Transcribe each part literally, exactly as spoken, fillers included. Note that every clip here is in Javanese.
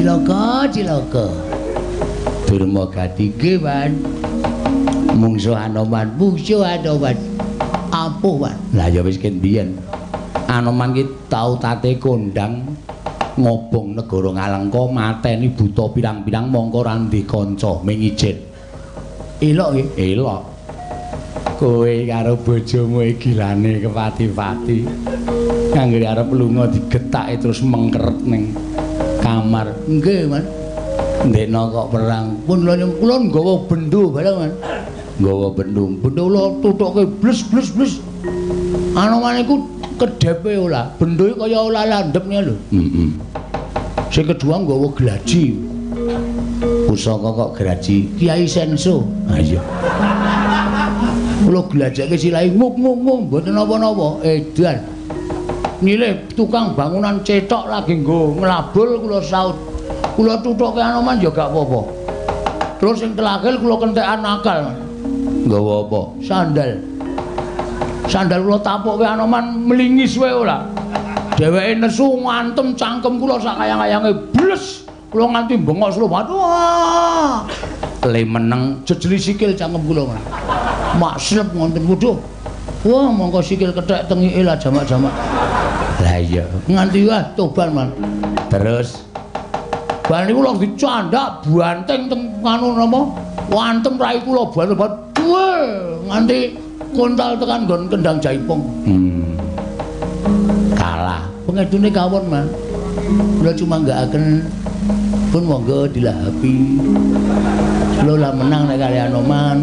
cilaka cilaka Durmagati nggih Wan mungsuh Anoman mungsuh Anoman apa Wan lah ya wis kendien Anoman ki tau tate kondang ngobong negara Ngalengka mateni buta pirang-pirang mongko ra ndek kanca ming ijen elok nggih elok kowe karo bojomu iki gilane kepati-pati kanggo arep lunga digetake terus mengkeret ning kamar nggih Mas ndekno kok perang pun kula nggawa bendho bareng Mas nggawa bendho bendho kula tutuke bles bles bles Anoman iku kedepe ora bendho kaya ora landhep niku lho heeh sing kedua nggawa glaji pusaka kok glaji Kiai Senso ha iya kula glajake silai muk muk muk mboten napa-napa edan nilih tukang bangunan cetok lagi nggo nglabul kula saut kula tutuke Anoman ya gak apa-apa terus sing terakhir kula kentekan akal nggawa apa sandal sandal kula tapuke Anoman mlingis wae ora dheweke nesu ngantem cangkem kula sak kayang-kayange bles kula nganti bengok slobat wah le meneng jejeli sikil cangkem kula makslep ngonten wuduh wah mongko sikil kethek tengike lah jamak-jamak lah iya nganti wah toban man terus bar niku lho dicandak banteng teng anu napa wantem rai kula banget duwe nganti kontal tekan nggon kendang jaipong hmm. kalah pengedune kawon man kula cuma nggak akan pun monggo dilahapi kula lah menang nek kali Anoman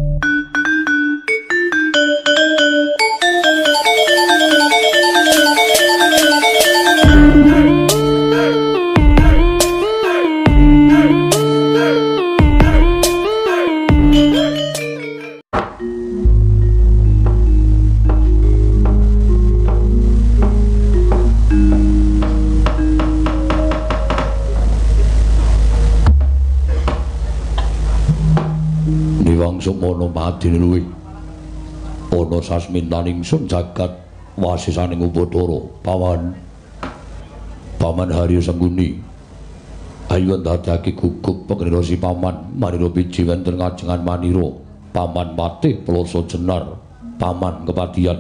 Sumono madine luwih ana sasmintaning sun jagat wasisaning Upadara paman paman Harya Sengguni ayo ndadekake guguk pengresi paman marira biji wonten ngajengan manira paman patih Plasa Jenar paman kepatihan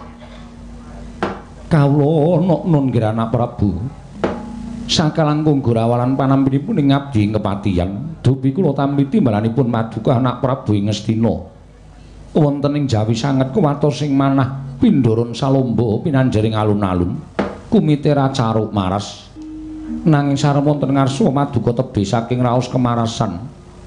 kawula nok nun anak Prabu sakalangkung gorawalan panampinipun ing ngabdi kepatihan dupi kula tampi timbalanipun Maduka anak Prabu ing Ngastina wonten ing Jawi sanget kuwatos sing manah pindharon salomba pinanjaring alun-alun kumite racaruk maras nanging sareng wonten ngarsa Maduka tebih saking raos kemarasan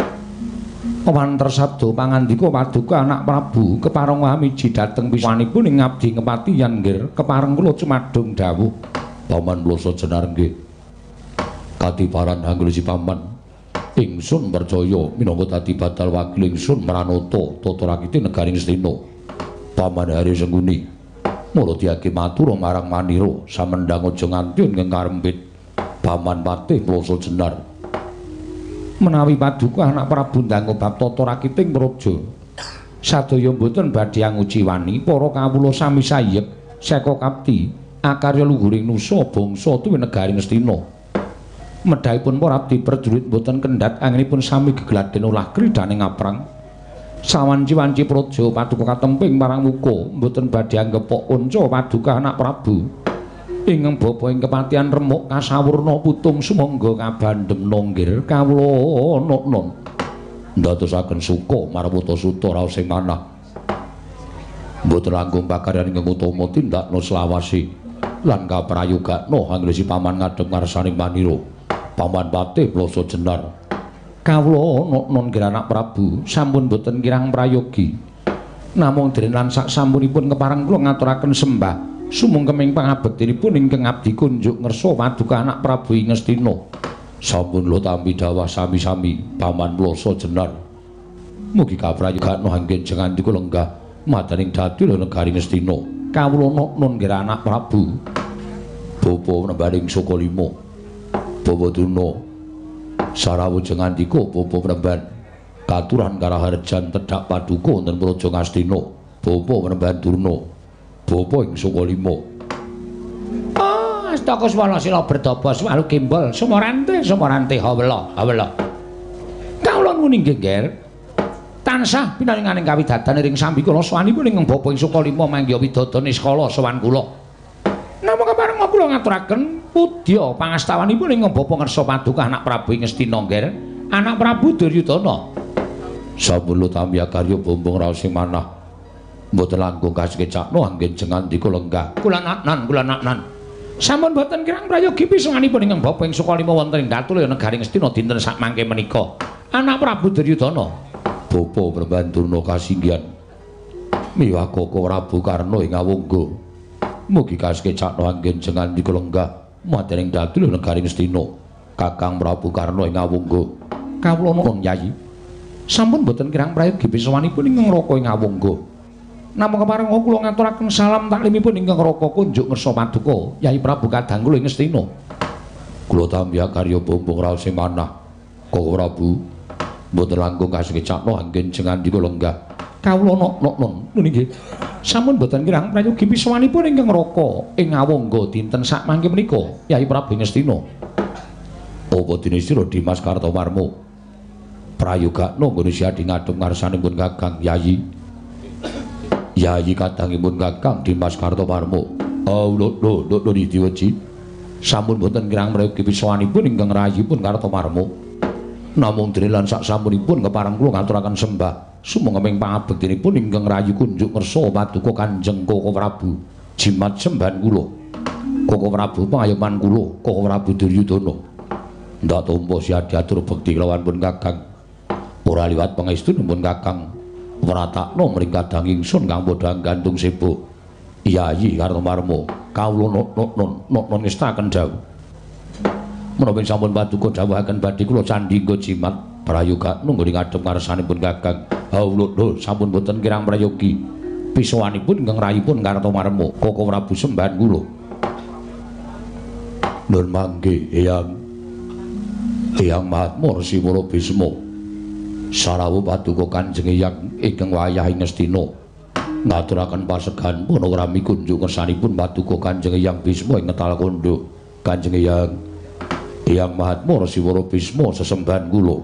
wanter sabda pangandika Maduka anak Prabu kepareng wamiji dhateng pisanipun ing ngabdi kepatihan nggih kepareng kula cumadung dawuh paman Plasa Jenar nggih katiparan hanggulisi paman ingsun percaya minangka dadi batal wakil ingsun Pranata tata rakiti negaring Ngastina paman Harya Sengguni mula diake matur marang manira samendang aja nganti ing karempit paman patih Plasa Jenar menawi Paduka anak Prabu ndang bab tata rakiting praja sadaya boten badhe anguci wani para kawula sami sayek seka kapti akarya luhuring nusa bangsa tuwin negaring Ngastina medhaipun para abdi prajurit boten kendhat anginipun sami gegladen ulah kridaning ngaprang sawanci-wanci praja Paduka katemping marang muka boten badhe anggepok unca Paduka anak Prabu ingkang bapa ing kepatihan remuk kasawurna putung sumangga kabandhem nonggir kawula non ndadosaken suka marang Putasutta raos sing manah boten langkung pakaryan ingkang utama tindakna selawasi lan kaprayogakna anggresih paman ngadhep ngarsaning manira paman patih Plasa Jenar kawula non kira anak Prabu sampun boten kirang prayogi namung dene lan sak sampunipun kepareng kula ngaturaken sembah sumungkeming pangabektinipun ingkang abdi kunjuk ngersa Paduka anak Prabu ing Ngastina sampun lo tampi dawah sami-sami paman Plasa Jenar mugi kaprayogakna anggen jengan kula lenggah madaning dadi negari Ngastina kawula non kira anak Prabu bapa nembaring Sukalima Bapa Durna sarawujeng andika Bapa Premban katuran karaharjan tedhak Paduka wonten Praja Ngastina Bapa Premban Durna Bapa ing Sukalima ah Astaka swala sila berdaba swalu kimbal sumorante sumorante hawela hawela. Kawula muni nggih Nger. Tansah pinaringaning kawidadan ing sambi kula sawanipun ing bapa ing Sukalima mangya widodane skala sowan kula. Namung kepareng kula ngaturaken pudya pangastawanipun ing bapa ngersa paduka anak Prabu Ngastina Nger, anak Prabu Duryudana. Sampun tamya karya bombong raos sing manah. Mboten langkung kasekecakno anggen jengan dika lenggah. Kula naknan, kula naknan. Sampun boten kirang prayogi pisanganipun ing bapa ing Sukalima wonten ing Gatul negari Ngastina dinten sak mangke menika. Anak Prabu Duryudana. Bapa Brambandurna kasinggihan miwah Koko Prabu Karna ing Awangga mugi kasekecakno anggen jengan dika lenggah madening Gatul negari Ngastina. Kakang Prabu Karna ing Awangga. Kawula nuwun Yayi. Sampun boten kirang prayogi pisanganipun ing Raka ing Awangga. Namung kepareng kula ngaturaken salam taklimipun ingkang Raka kunjuk ngersa paduka Yai Prabu Kadang kula ing Ngastina. Kula tamya karya bombong raos sing manah. Koko Prabu mboten langkung kasekecakno anggen jengan dika lenggah. Kawula nok-nok nggih. Sampun boten kirang prayogi pisanganipun ingkang Raka ing Awangga dinten sak mangke menika Yai Prabu Ngastina. Apa dene sira Dimas Kartomarmo prayogakno nggone siadi ngadhep ngarsanipun Kakang Yayi. Yayi kadangipun Kakang Dimas Kartomarmo. Oh lho lho lho diweji. Sampun boten kirang prayogi pisanganipun ingkang rayipun Kartomarmo. Namung dene lan sak sampunipun kepareng kula ngaturaken sembah sumenging pangabektinipun ingkang rayi kunjuk ngersa paduka Kanjeng Koko Prabu jimat sembahan kula. Koko Prabu pangayoman kula, Koko Prabu Duryudana. Ndak tampa siadi atur bekti kelawan pun Kakang. Ora liwat pangestunipun Kakang wratakna mring kadang ingsun kang padha gantung sebo. Yayi Kartomarmo, kawula nok-nok nok ngestaken dawuh. Menapa sampun paduka dawuhaken badhe kula candhingga jimat prayoga nunggone ngadhep ngarsanipun Kakang. Hawuh lho sampun boten kirang prayogi pisowanipun ingkang rayipun Kartomarmo, Koko Prabu sembahan kula. Nun mangke Eyang Eyang Mahatma Siwara Bisma sarawuh paduka Kanjeng Eyang ingkang wayah ing Ngastina ngaturaken pasegan panagrami kunjuk ngersanipun paduka Kanjeng Eyang Bisma ing Ngetalkondo. Kanjeng Eyang Eyang Mahatma Siwara Bisma sesembahan kula.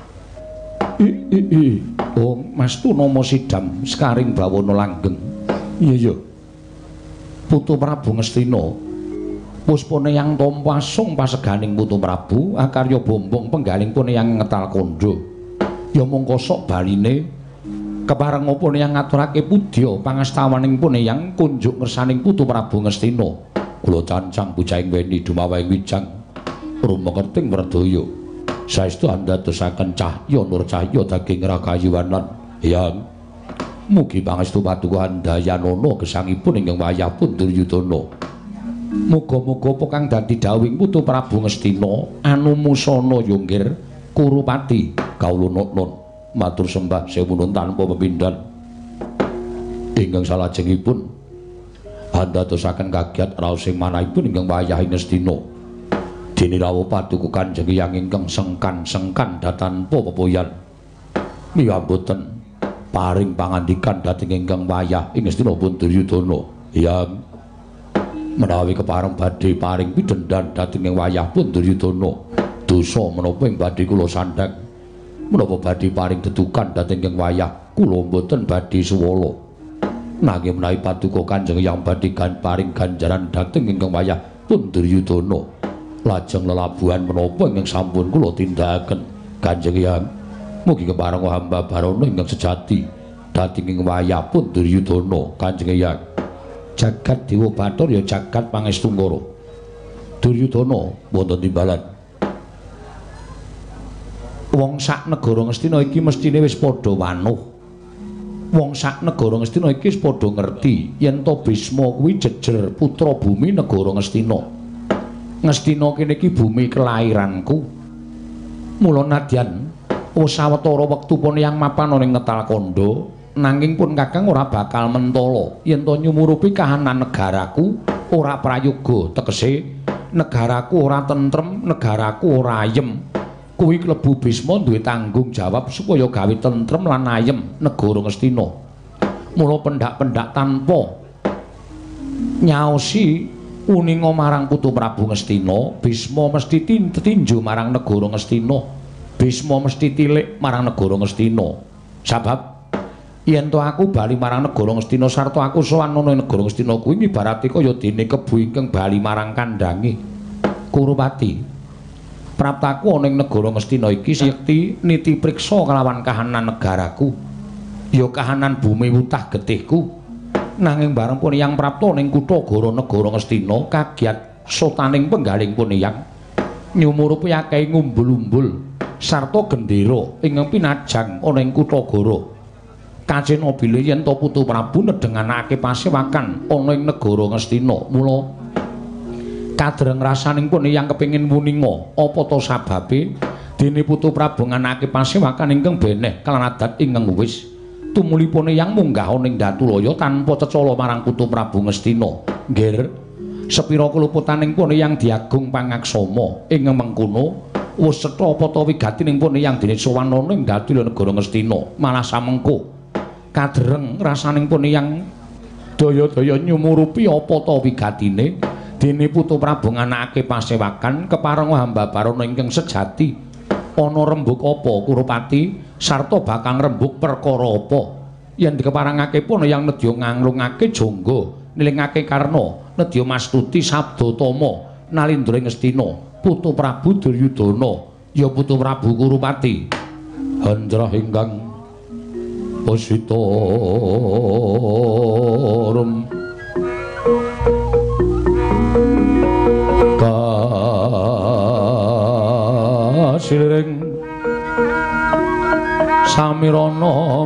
Ih, oh Mastu nama Sidam Sekaring Bawana Langgeng. Iya iya. Putu Prabu Ngastina. Puspane yang tompasung paseganing Putu Prabu akarya bombong penggaling pun yang Ngetalkondo. Ya mongko sok baline kepareng apa yang ngaturake pudya pangastawaning pun yang kunjuk ngersaning Putu Prabu Ngastina. Kula cancang bujahing weni dumawahing wijang rumekerting werdaya saestu andadosaken cahya nur cahya daging ragayiwanan. Yang mugi pangestu paduka Handayanana gesangipun ingkang wayah pun Duryudana. Muga-muga apa kang dadi dawuhing Putu Prabu Ngastina anumusana Yonggir Kurupati. Kawula nun matur sembah sewu nun tanpa pepindhan. Ingkang salajengipun andadosaken kagiat raos sing manahipun ingkang wayah ing Ngastina. Dene rawuh paduka Kanjeng Hyang ingkang sengkan-sengkan datanpa pepoyan. Miwah boten paring pangandikan dhateng ingkang wayah ing Ngastina pun Duryudana. Yang menawi kepareng badhe paring pidendhan dhateng ing wayah pun Duryudana. Dosa menapa ing badhe kula sandhang. Menapa badhe paring dedukan dhateng ing wayah kula boten badhe suwala. Nanging menawi paduka Kanjeng Hyang badhe gan paring ganjaran dhateng ingkang wayah pun Duryudana. Lajeng lelabuhan menapa ingkang sampun kula tindakaken Kanjeng Hyang mugi kepareng hamba barana ingkang sejati dhateng ing wayah pun Duryudana. Kanjeng Hyang jagat dewa bathara ya jagat pangestunggara. Duryudana wonten timbalan wong sak negara Ngastina iki mestine wis padha wanuh. Wong sak negara Ngastina iki wis padha ngerti yen to Bisma kuwi jejer putra bumi negara Ngastina. Ngastina kene iki bumi kelairanku. Mula nadyan sawetara wektu pun yang mapan ning Ngetalkondo nanging pun Kakang ora bakal mentala yen to nyumurupi kahanan negaraku ora prayoga, tegese negaraku ora tentrem, negaraku ora ayem. Kuwi klebu Bisma duwe tanggung jawab supaya gawe tentrem lan ayem negara Ngastina. Mula pendak-pendak tanpa nyaosi uninga marang Putu Prabu Ngastina, Bisma mesti tinju marang negara Ngastina. Bisma mesti tilik marang negara Ngastina. Sabab yen to aku bali marang negara Ngastina sarta aku sowan ana negara Ngastina kuwi ibarate kaya dene kebu ingkang bali marang kandange. Kurupati, praptaku ana ing negara Ngastina iki sekti niti priksa kelawan kahanan negaraku. Ya kahanan bumi wutah getihku. Nanging bareng pun yang prapta ning kutha Goro negara Ngastina kagiat sotaning penggaling pun yang nyumurupi akeh ngumbul-umbul sarta gendera ingkang pinajang ana ing kutha Goro. Kacena bile yen to Putu Prabu nedhenganake pasewakan ana ing negara Ngastina. Mula kadreng rasaning pun yang kepengin wuninga apa to sababe dene Putu Prabu nganake pasewakan ingkang beneh kelan adat ingkang wis tumulipun yang munggah ning Datulaya tanpa cecala marang Putu Prabu Ngastina. Nggir, sepira keluputaning pun yang diagung pangaksama ing mengkono wis cetha apa ta wigatining pun yang dene sowan ning Datulaya negara Ngastina. Malah samengko kadreng rasaning pun yang daya-daya nyumurupi apa ta wigatine dene Putu Prabu nganakake pasewakan kepareng hamba barana ingkang sejati. Ana rembug apa Kurupati sarta bakang rembug perkara apa yen dikeparangake pun yang nedya nganglungake jangga nilingake karna nedya mastuti sabdatama nalindra Ngastina Putu Prabu Duryudana ya Putu Prabu Kurupati hanjrah ingkang positorum kasiring samirana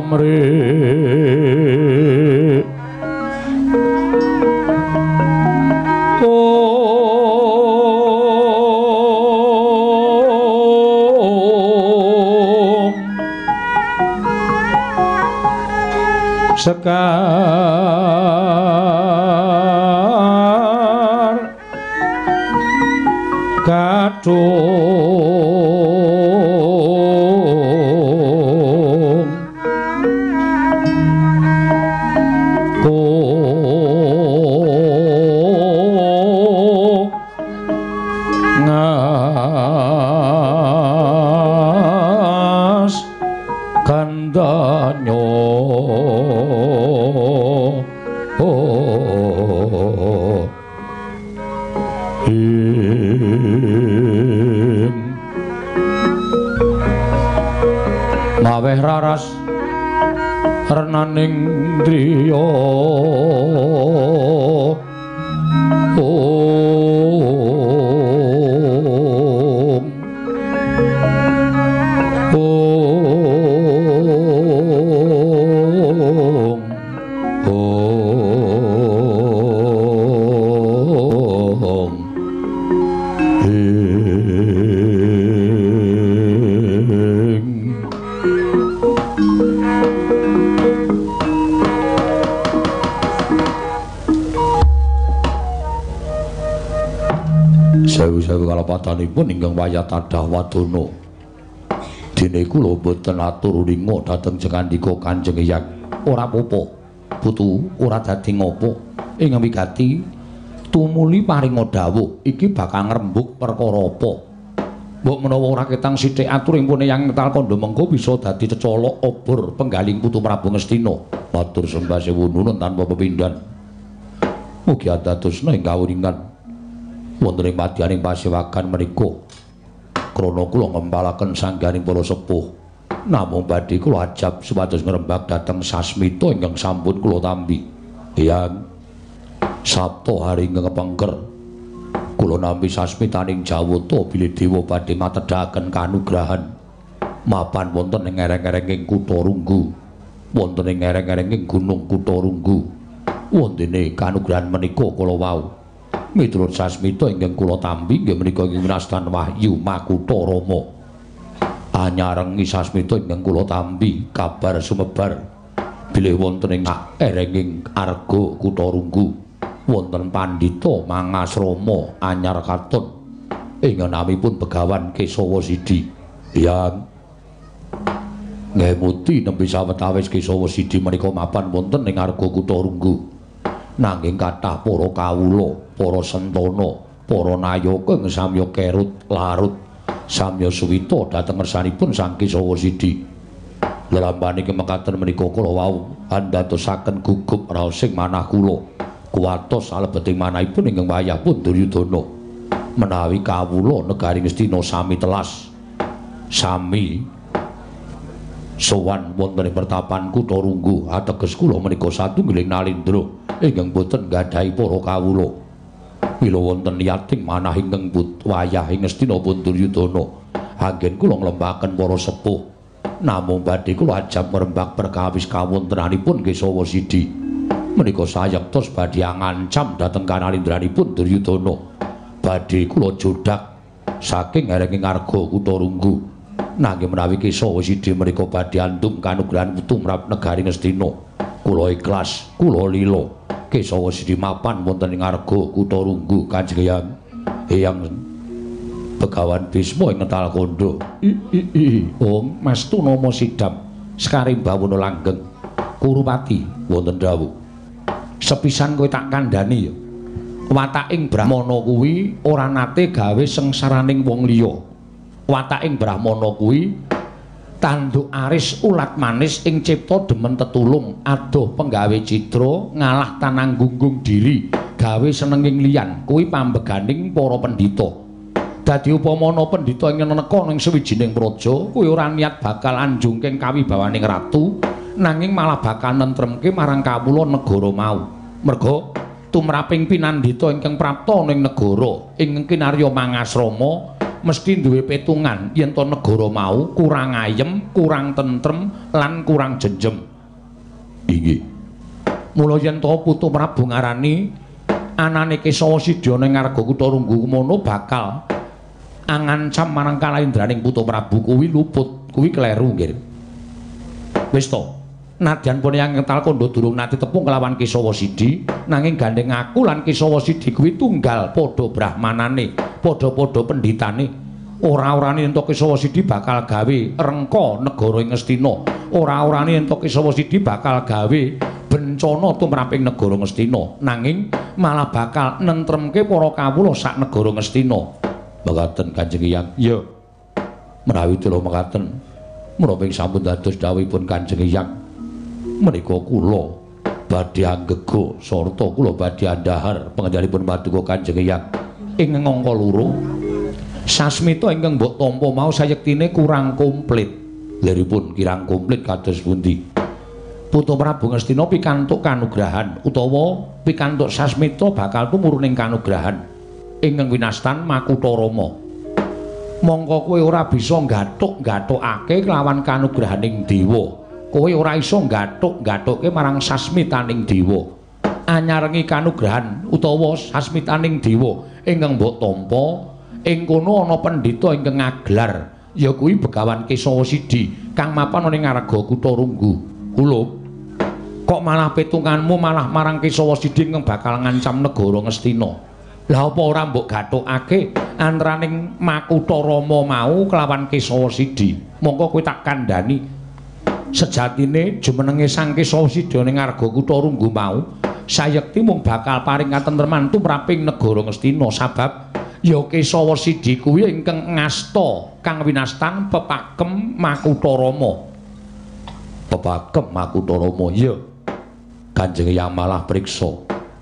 mri om sekar kadung ko ngas kandanyo oh maweh raras renaning driya om om om sewu-sewu kalapatanipun ingkang wayah tadah wadana dene kula boten atur ringa dhateng cekandika Kanjeng Hyang ora apa-apa Putu ora dadi ngopo ing wigati tumuli paringa dawuh iki bakal ngrembug perkara apa mbok menawa ora ketang sithik aturing pun yang ngetal kandha mengko bisa dadi cecala obor penggaling Putu Prabu Ngastina matur sembah sewu nuwun tanpa pepindhan mugi adadosna ing kawuringan wonten ing madyaning pasewakan menika krana kula ngempalaken sangganing para sepuh namung badhe kula ajab supados ngrembag dhateng sasmita ingkang sampun kula tampi Hyang Sabtu hari ingkang kepengker kula nampi sasmitaning Jawata bilih dewa badhe matedhaken kanugrahan mapan wonten ing ereng-erenging Kutha Runggu wonten ing ereng-erenging Gunung Kutha Runggu wontene kanugrahan menika kula wau miturut sasmita ingkang kula tampi nggih menika ing winastan Wahyu Makutha Rama anyarengi sasmita ingkang kula tampi kabar sumebar bilih wonten ing erenging Arga Kutha Runggu wonten Pandhita Mangasrama anyar katon ing namipun Begawan Kesawa Sidi yang nggih muti nembe sawetawis Kesawa Sidi menika mapan wonten ing Arga Kutha Runggu nanging kathah para kawula, para sentana, para nayaka ing samya kerut larut samya suwita dhateng ngersanipun Sang Kisawa Sidi. Lelampane kemekaten menika kula wau andadosaken gugup raosing manah kula kuwatos salebeting manahipun ingkang wayah pun Duryudana menawi kawula negari Ngastina sami telas sami sowan wonten ing pertapan Kutha Runggu ateges kula menika satunggiling nalindra ingkang boten gadhahi para kawula mila wonten niyating manah ingkang wayah ing Ngastina pun Duryudana anggen kula nglembaken para sepuh namung badhe kula ajab merembak perkawis kawontenanipun Kisawa Sidi menika sayektos badhe ngancam dhateng kanalindranipun Duryudana badhe kula jodak saking herenging arga Kutha Runggu nanging menawi Kisawa Sidi menika badhe andum kanugrahan tumrap negari Ngastina kula ikhlas kula lila Kisawa Sidi mapan wonten ing arga Kutha Runggu Kanjeng Hyang Hyang Begawan Bisma ing Ngetal Kondo. Om Mastu Nama Sidam Sekaring Bawana Langgeng Kurupati wonten dawuh. Sepisan kowe tak kandhani ya. Wataking Brahmana kuwi ora nate gawe sengsaraning wong liya. Wataking Brahmana kuwi tanduk aris ulat manis ing cipta demen tetulung adoh penggawe cidra ngalah tanang gunggung diri gawe senenging liyan kuwi pambeganing para pendhita. Dadi upamana pendhita ing neka ning sawijining praja kuwi ora niat bakal anjungking kawibawaning ratu nanging malah bakal nentremke marang kawula negara mau. Merga tumraping pinandhita ingkang prapta ning negara ing kinarya mangasrama mesti duwe petungan yen to negara mau kurang ayem, kurang tentrem lan kurang jenjem. Inggih. Mula yen to Putu Prabu ngarani anane Kisawa Sidi ning ngarga Kutha Runggu mono bakal angancam marang kalaindraning Putu Prabu kuwi luput, kuwi kleru nggih. Wis to. Nadyan pun yang Ngetal Kondo durung nate tepung kelawan Kisawa Sidi, nanging gandeng aku lan Kisawa Sidi kuwi tunggal padha brahmanane, padha-padha pendhitane. Ora-orane ento Kisawa Sidi bakal gawe rengka negara ing Ngastina. Ora-orane ento Kisawa Sidi bakal gawe bencana tumraping negara Ngastina, nanging malah bakal nentremke para kawula sak negara Ngastina. Mekaten Kanjeng Hyang. Ya. Menawi kula mekaten, menapa sampun dados dawuhipun Kanjeng Hyang. Menika kula badhe anggega sarta kula badhe andhahar pangendhalipun Paduka Kanjeng Hyang. Ing ngangka loro sasmita ingkang mbok tampa mau sayektine kurang komplit. Liripun kirang komplit kados pundi? Putu Prabu Ngastina pikantuk kanugrahan utawa pikantuk sasmita bakal tumurun ing kanugrahan ingkang winastan Makutha Rama. Mongko kowe ora bisa nggathuk-gathukake kelawan kanugrahaning dewa. Kowe ora iso nggathuk-gathukke marang sasmitaning dewa. Anyarengi kanugrahan utawa sasmitaning dewa ingkang mbok tampa ing kono ana pendhita ingkang ngaglar ya kuwi Begawan Kisawa Sidi kang mapan ning ngarga Kutha Runggu. Kulup kok malah petunganmu malah marang Kisawa Sidi ingkang bakal ngancam negara Ngastina. Lah apa ora mbok gathukake antaraning Makutha Rama mau kelawan Kisawa Sidi? Mongko kowe tak kandhani sejatine jumenenge Sang Kisawa Sidi ning ngarga Kutha Runggu mau sayekti mung bakal paring katentreman tumraping negara Ngastina sabab ya Kisawa Sidi kuwi ingkang ngasta kang winastan pepakem Makutha Rama. Pepakem Makutha Rama ya. Kanjeng Hyang malah priksa.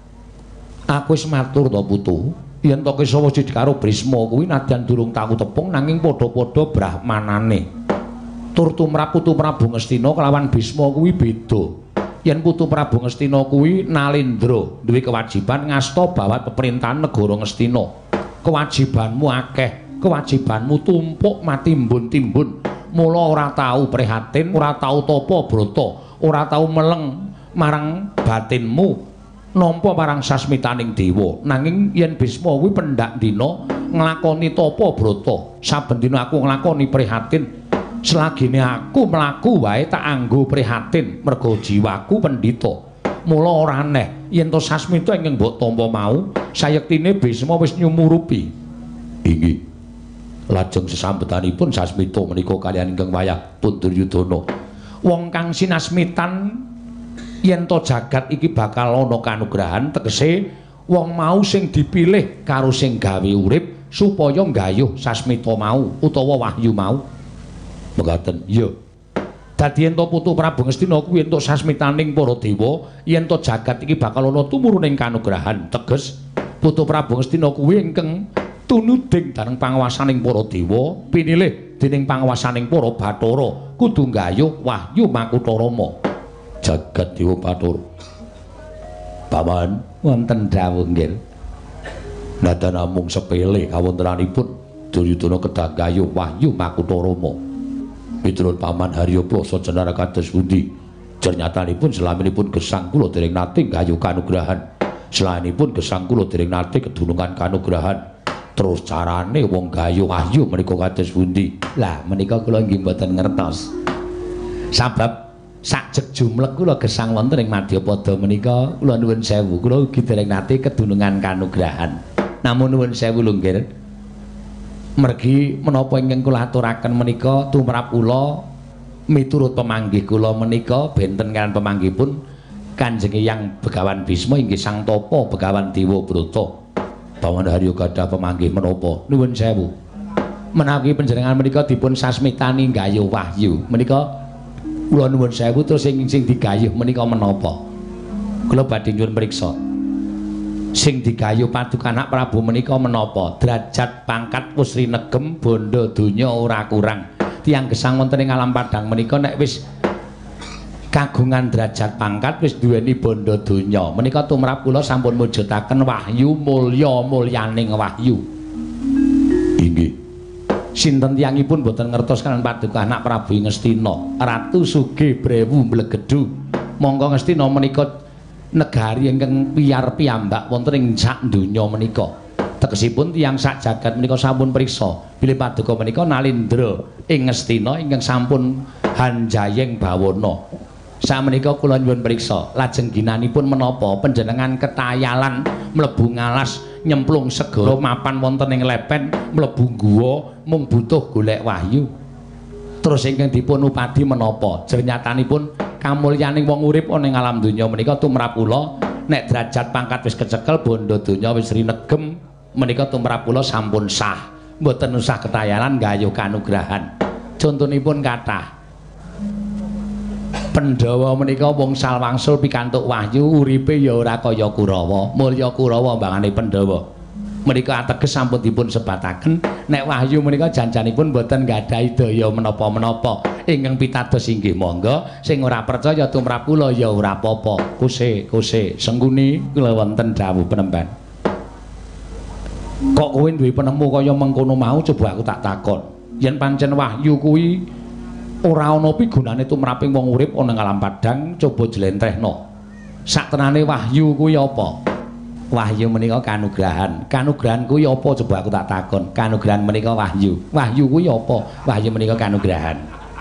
Aku wis matur to Putu, yen to Kisawa Sidi karo Brisma kuwi nadyan durung tau tepung nanging padha-padha brahmanane. Tur tumrap Putu Prabu Ngastina kelawan Brisma kuwi beda. Yen Putu Prabu Ngastina kuwi nalindra, duwe kewajiban ngasta bawat pemerintahan negara Ngastina. Kewajibanmu akeh, kewajibanmu tumpuk matimbun-timbun. Mula ora tau prihatin, ora tau tapa brata, ora tau meleng marang batinmu. Nampa marang sasmitaning dewa nanging yen Bisma kuwi pendak dina nglakoni tapa brata saben dina aku nglakoni prihatin selagine aku mlaku wae tak anggo prihatin merga jiwaku pendhita mula ora aneh yen to sasmita ingkang mbok tampa mau sayektine Bisma wis nyumurupi. Inggih. Lajeng sesambetanipun sasmita menika kaliyan ingkang wayah pun Duryudana wong kang sinasmitan yen to jagat iki bakal ana kanugrahan tegese wong mau sing dipilih karo sing gawe urip supaya nggayuh sasmita mau utawa wahyu mau. Mekaten. Iya. Dadi yen to putu Prabu Ngastina kuwi entuk sasmitaning para dewa, yen to jagat iki bakal ana tumurunning kanugrahan. Teges putu Prabu Ngastina kuwi ingkang tunuding dareng panguwasaning para dewa, pinilih dening panguwasaning para Bathara kudu nggayuh wahyu Makutha Rama. Jagat Dewa Bathara. Paman wonten dawuh nggih. Nada namung sepele kawontenanipun Duryudana kedah nggayuh wahyu Makutha Rama. Miturut Paman Haryabasa jenara kados pundi? Jernyatanipun selaminipun gesang kula dereng nate nggayuh kanugrahan. Selainipun gesang kula dereng nate kedunungan kanugrahan. Terus carane wong gayuh wahyu menika kados pundi? Lah menika kula nggih mboten ngertos. Sabab sajeg jumlek kula gesang wonten ing Madyapada menika kula nuwun sewu kula ugi dereng nate kedunungan kanugrahan. Namun nuwun sewu lho nggih. Mergi menapa ingkang kula aturaken menika tumrap kula miturut pemanggih kula menika benten kan pemanggihipun Kanjeng Hyang Begawan Bisma inggih Sang Tapa Begawan Dewa Brata. Paman Harya gadah pemanggih menapa nuwun sewu. Menawi panjenengan menika dipun sasmitani nggayuh wahyu menika kula nuwun sewu terus sing sing digayuh menika menapa? Kula badhe nyuwun mriksa. Sing digayuh Paduka Anak Prabu menika menapa? Derajat pangkat wis rinegem bondo donya ora kurang. Tiyang gesang wonten ing alam padang menika nek wis kagungan derajat pangkat wis duweni bondo donya. Menika tumrap kula sampun mujudaken wahyu mulya mulyaning wahyu. Inggih. Sinten tiyangipun boten ngertos kaliyan Paduka Anak Prabu Ngastina Ratu Sugih Brewu Mblegedu. Monggo Ngastina menika negari ingkang piyar piyambak wonten ing sak donya menika. Tegesipun tiyang sak jagat menika sampun priksa bilih Paduka menika nalindra ing Ngastina ingkang sampun hanjayeng bawana. Sameneika kula nyuwun priksa lajeng ginanipun menapa panjenengan ketayalan mlebu ngalas nyemplung segara mapan wonten ing lepen mlebu guwa mung butuh golek wahyu. Terus ingkang dipun upadi menapa? Jernyatanipun kamulyaning wong urip ana ing alam donya menika tumrap kula nek derajat pangkat wis kecekel bondo donya wis rinegem menika tumrap kula sampun sah. Mboten usah ketayalan nggayuh kanugrahan. Contonipun kathah. Pandhawa menika wong salwangsul pikantuk wahyu uripe ya ora kaya Kurawa. Mulya Kurawa mbangane Pandhawa. Menika ateges sampun dipun sebataken nek wahyu menika janjanipun boten nggadhahi daya menapa-menapa. Ingkang pitados inggih monggo, sing ora percaya tumrap kula ya ora apa-apa. Kuse, kuse, sengguni kula wonten dawuh penemban. Kok kowe duwe penemu kaya mengkono mau coba aku tak takon. Yen pancen wahyu kuwi ora ana pigunane tumraping wong urip ana ing alam padang, coba jlentrehna. Saktenane wahyu kuwi apa? Wahyu menika kanugrahan. Kanugrahan kuwi apa coba aku tak takon. Kanugrahan menika wahyu. Wahyu kuwi apa? Wahyu menika kanugrahan.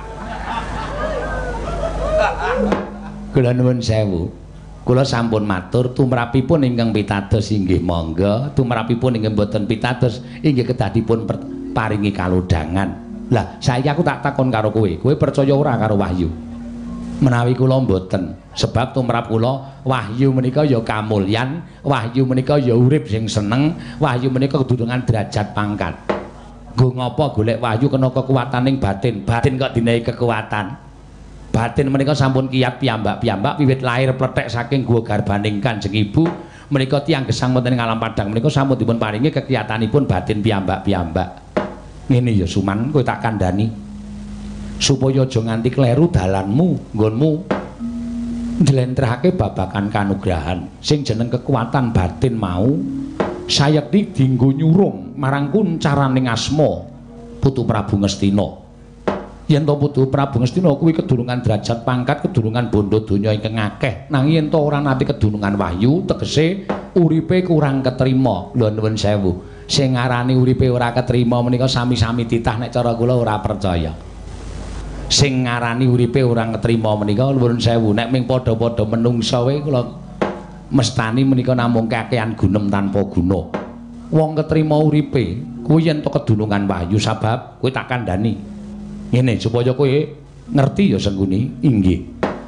Kula nuwun sewu. Kula sampun matur tumrapipun ingkang pitados inggih monggo, tumrapipun ingkang boten pitados inggih kedah dipun paringi kalodhangan. Lah, saiki aku tak takon karo kowe, kowe percaya ora karo wahyu? Menawi kula mboten, sebab tumrap kula wahyu menika ya kamulyan, wahyu menika ya urip sing seneng, wahyu menika kedunungan derajat pangkat. Nggo ngapa golek wahyu kena kekuwataning batin, batin kok dinehi kekuatan. Batin menika sampun kiyat piyambak-piyambak wiwit lahir pletek saking guwa garbaning Kanjeng Ibu, menika tiyang gesang wonten ing alam padang menika sampun dipun paringi kekiyatanipun batin piyambak-piyambak. Ngene ya Suman, kowe tak kandhani supaya aja nganti kleru dalanmu nggonmu njlentrehake babakan kanugrahan sing jeneng kekuatan batin mau sayekti dienggo nyurung marang kuncaraning asma Putu Prabu Ngastina. Yen to Putu Prabu Ngastina kuwi kedurungan derajat pangkat, kedurungan bondo donya ingkang akeh, nanging yen to ora nate kedurungan wahyu, tegese uripe kurang ketrima. Lho nuwun sewu. Sing ngarani uripe ora ketrima menika sami-sami titah nek cara kula ora percaya. Sing ngarani uripe ora ketrima menika nuwun sewu, nek ming padha-padha menungsa wae kula mestani menika namung kakehan gunem tanpa guna. Wong ketrima uripe kuwi yen to kedurungan wahyu sabab kowe tak kandhani. Ngene supaya kowe ngerti ya Sengguni. Inggih.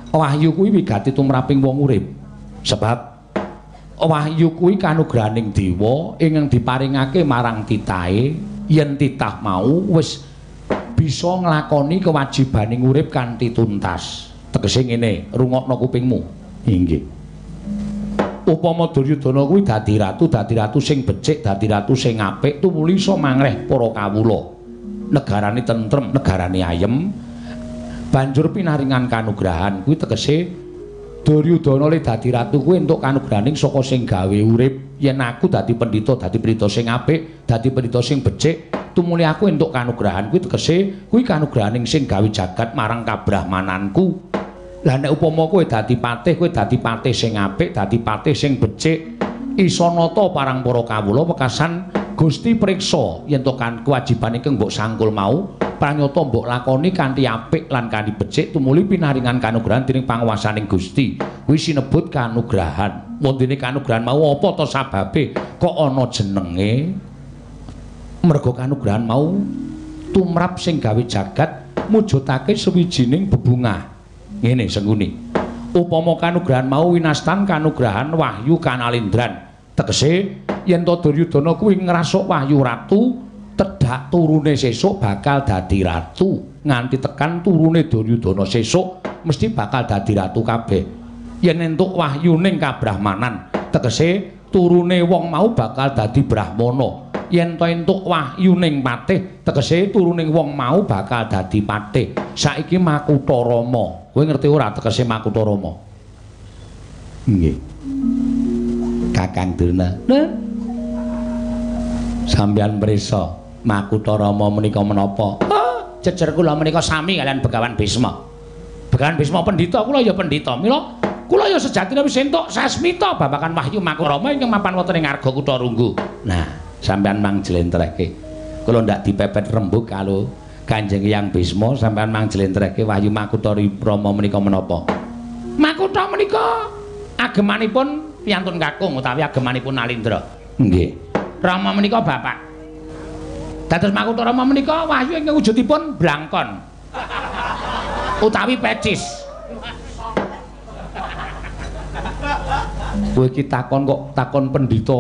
wahyu kuwi wigati tumraping wong urip. Sebab wahyu kuwi kanugrahaning dewa ingkang diparingake marang titahe yen titah mau wis bisa nglakoni kewajibaning urip kanthi tuntas. Tegese ngene, rungokno kupingmu. Inggih. Upama Duryudana kuwi dadi ratu, dadi ratu sing becik, dadi ratu sing apik, tumuli iso mangreh para kawula. Negarane tentrem, negarane ayem. Banjur pinaringan kanugrahan kuwi tegese Duryudana le dadi ratu kuwi entuk kanugrahaning saka sing gawe urip. Yen aku dadi pendhita, dadi pendhita sing apik, dadi pendhita sing becik, tumuli aku entuk kanugrahan kuwi tegese kuwi kanugrahaning sing gawe jagat marang kabrahmananku. Lah nek upama kowe dadi patih, kowe dadi patih sing apik, dadi patih sing becik, isa nata parang para kawula wekasan Gusti priksa yen to kan kewajibane kang mbok sangkul mau pranyata mbok lakoni kanthi apik lan kanthi becik tumuli pinaringan kanugrahan dening panguwasaning Gusti. Kuwi sinebut kanugrahan. Wondene kanugrahan mau apa to sababe kok ana jenenge? Merga kanugrahan mau tumrap sing gawe jagat mujudake sewijining bebungah. Ngene sengguni. Upama kanugrahan mau winastan kanugrahan wahyu kanalindran. Tegese yen to Duryudana kuwi ngrasuk wahyu ratu, tedhak turune sesuk bakal dadi ratu. Nganti tekan turune Duryudana sesuk mesti bakal dadi ratu kabeh. Yen entuk wahyuning kabrahmanan, tegese turune wong mau bakal dadi brahmana. Yen to entuk wahyuning patih, tegese turuning wong mau bakal dadi patih. Saiki Makutha Rama. Kowe ngerti ora tegese Makutha Rama? Nggih. Kakang Durna. Nah. Sampeyan prisa Makutha Rama menika menapa? Oh, jejer kula menika sami kalian Begawan Bisma. Begawan Bisma pendhita, kula ya pendhita. Mila kula ya sejatine wis entuk sasmita babagan wahyu Makutha Rama ingkang mapan wonten ing Arga Kutha Runggu. Nah, sampeyan mang jlentrehke. Kula ndak dipepet rembug karo Kanjeng Hyang Bisma, sampeyan mang jlentrehke wahyu Makutha Rama menika menapa? Makutha menika agemanipun piyantun kakung utawi agemanipun Nalindra. Nggih. Rama menika bapak. Dados Makutha Rama menika wahyu ingkang wujudipun blangkon. Utawi pecis. Kowe iki takon kok takon pendhita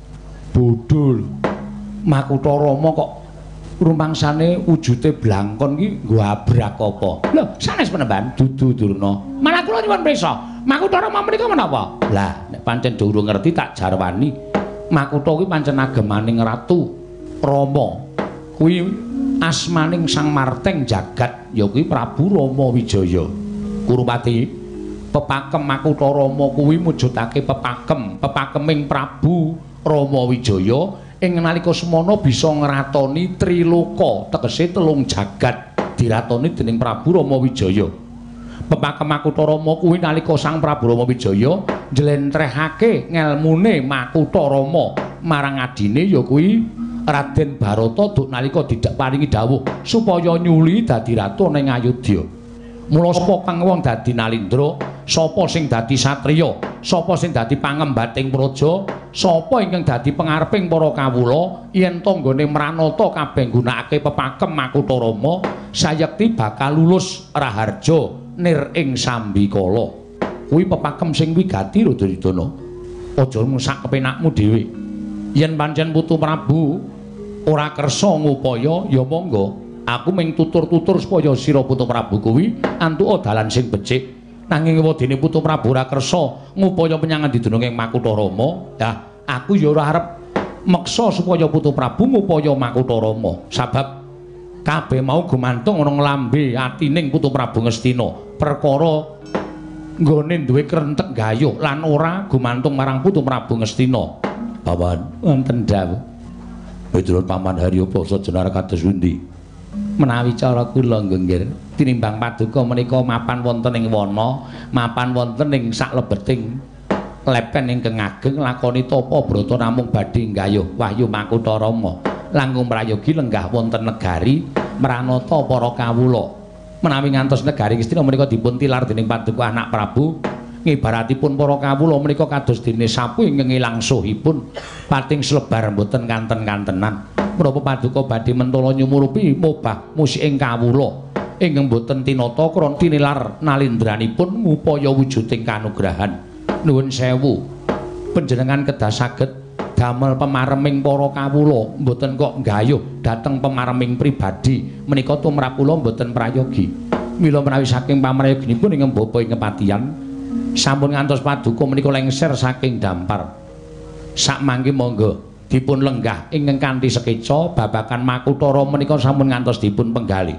bodho. Makutha Rama kok rumangsane wujude blangkon iki nggo abrak apa? Lho, sanes penemban dudu Durna. Malah kula nyuwun prisa, Makutha Rama menika menapa? Lah, nek pancen durung ngerti tak jarwani. Makutha kuwi pancen agemaning Ratu Rama. Kuwi asmaning Sang Marteng jagat ya kuwi Prabu Rama Wijaya. Kurupati, pepakem Makutha Rama kuwi mujudake pepakem, pepakeming Prabu Rama Wijaya ing nalika semana bisa ngratoni triloka, tegese telung jagat diratoni dening Prabu Rama Wijaya. Pepakem Makutha Rama kuwi nalika Sang Prabu Rama Wijaya njlentrehake ngelmune Makutha Rama marang adine ya kuwi Raden Barata duk nalika didak paringi dawuh supaya nyuli dadi ratu ning Ayodya. Mula sapa kang wong dadi Nalindra, sapa sing dadi satriya, sapa sing dadi pangembating praja, sapa ingkang dadi pangareping para kawula yen to nggone mranata kabeh nggunakake pepakem Makutha Rama, sayekti bakal lulus raharja nir ing sambikala. Kuwi pepakem sing wigati lho Duryudana. Aja ngrusak kepenakmu dhewe. Yen pancen putu Prabu ora kersa ngupaya ya monggo. Aku mung tutur-tutur supaya sira Putu Prabu kuwi antuk dalan sing becik. Nanging wedine Putu Prabu ora kersa ngupaya menyang didununging Makutha Rama. Lah, aku ya ora arep meksa supaya Putu Prabu ngupaya Makutha Rama. Sabab kabeh mau gumantung ana nglambe atining Putu Prabu Ngastina. Perkara nggone duwe krentek gayuh lan ora gumantung marang Putu Prabu Ngastina. Paman wonten dawuh. Miturut Paman Haryapasa jenara kados pundi? Menawi cara kula nggih tinimbang paduka menika mapan wonten ing wana, mapan wonten ing saklebeting lepen ingkang ageng lakoni tapa brata namung badhe nggayuh wahyu Makutha Rama langkung prayogi lenggah wonten negari mranata para kawula. Menawi ngantos negari Ngastina menika dipun tilar dening paduka anak Prabu, ngibaratipun para kawula menika kados dene sapu ingkang ilang suhipun pating slebar mboten kanten-kantenan. Menapa paduka badhe mentala nyumurupi mobah musiking kawula ingkang boten tinata krana tinilar nalindranipun ngupaya wujuding kanugrahan. Nuwun sewu. Panjenengan kedah saged damel pemareming para kawula, mboten kok nggayuh dhateng pemareming pribadi menika tumrap kula mboten prayogi. Mila menawi saking pamrayoginipun ingkang bapa ing kepatihan sampun ngantos paduka menika lengser saking dampar. Sakmangke monggo dipun lenggah ingkang kanthi sekeca babagan Makutara menika sampun ngantos dipun penggali.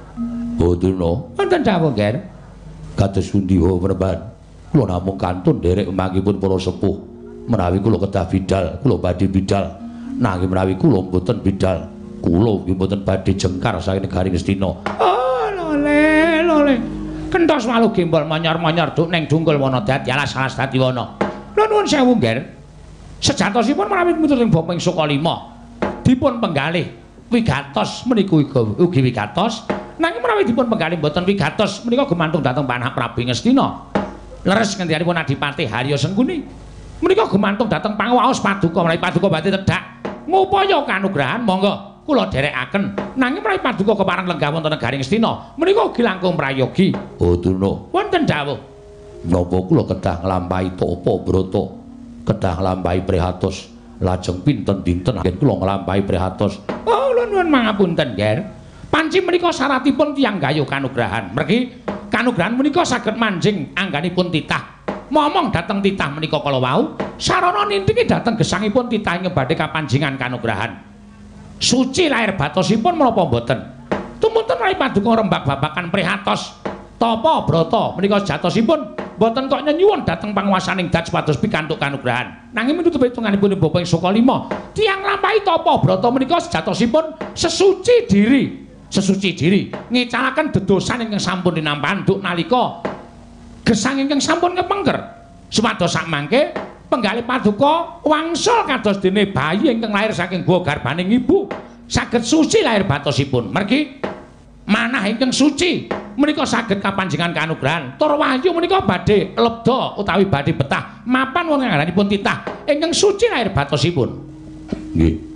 Boduna, wonten dawuh nggih. Kados pundi Praban? Kula namung kantun nderek mangkipun para sepuh. Menawi kula kedah bidal, kula badhe bidal. Nanging menawi kula mboten bidal, kula nggih mboten badhe jengkar saking negaring Astina. Oh, lole, lole. Kenthos walu gembol monyor-monyor duk ning dungkul wana dadi alas-alas dadi wana. Lha nuwun sewu nggih. Sejatosipun menawi mututing bapa ing Sukalima dipun penggalih wigatos menika ugi wigatos. Nanging menawi dipun penggalih mboten wigatos menika gumantung dhateng Panak Prabu Ngastina. Leres ngendikipun Adipati Harya Sengkuni. Menika gumantung dhateng panguwaos paduka menawi paduka badhe tedhak ngupaya kanugrahan monggo kula dherekaken. Nanging menawi paduka kepareng lenggah wonten negaring Astina menika ugi langkung prayogi. Oh Durna, wonten dawuh. Napa kula kedah nglampahi tapa brata, kedah nglampahi prihatos, lajeng pinten dinten anggen kula nglampahi prihatos. Oh nuwun mangapunten, Nger. Panci menika syaratipun tiyang gayuh kanugrahan. Mergi kanugrahan menika saged manjing angganipun titah. Momong dhateng titah menika kala wau, sarana nindhiki dhateng gesangipun titah ing badhe kapanjingan kanugrahan. Suci lair batosipun menapa mboten? Tumunten menawi paduka rembak babakan prihatos tapa brata menika sejatosipun mboten kok nyenyuwun dhateng panguwasaning dat supados pikantuk kanugrahan. Nanging miturut hitunganipun Bapa ing Sukalima, tiyang lampahi tapa brata menika sejatosipun sesuci diri. Sesuci diri ngecalaken dedosan ingkang sampun dinampahan duk nalika gesang ingkang sampun kepengker supados sakmangke penggalih paduka wangsul kados dene bayi ingkang lair saking guwa garbaning ibu saged suci lair batosipun. Mergi manah ingkang suci menika saged kapanjingan kanugrahan. Tur wahyu menika badhe lebda utawi badhe betah mapan wonten ngangganipun titah ingkang suci lair batosipun. Nggih.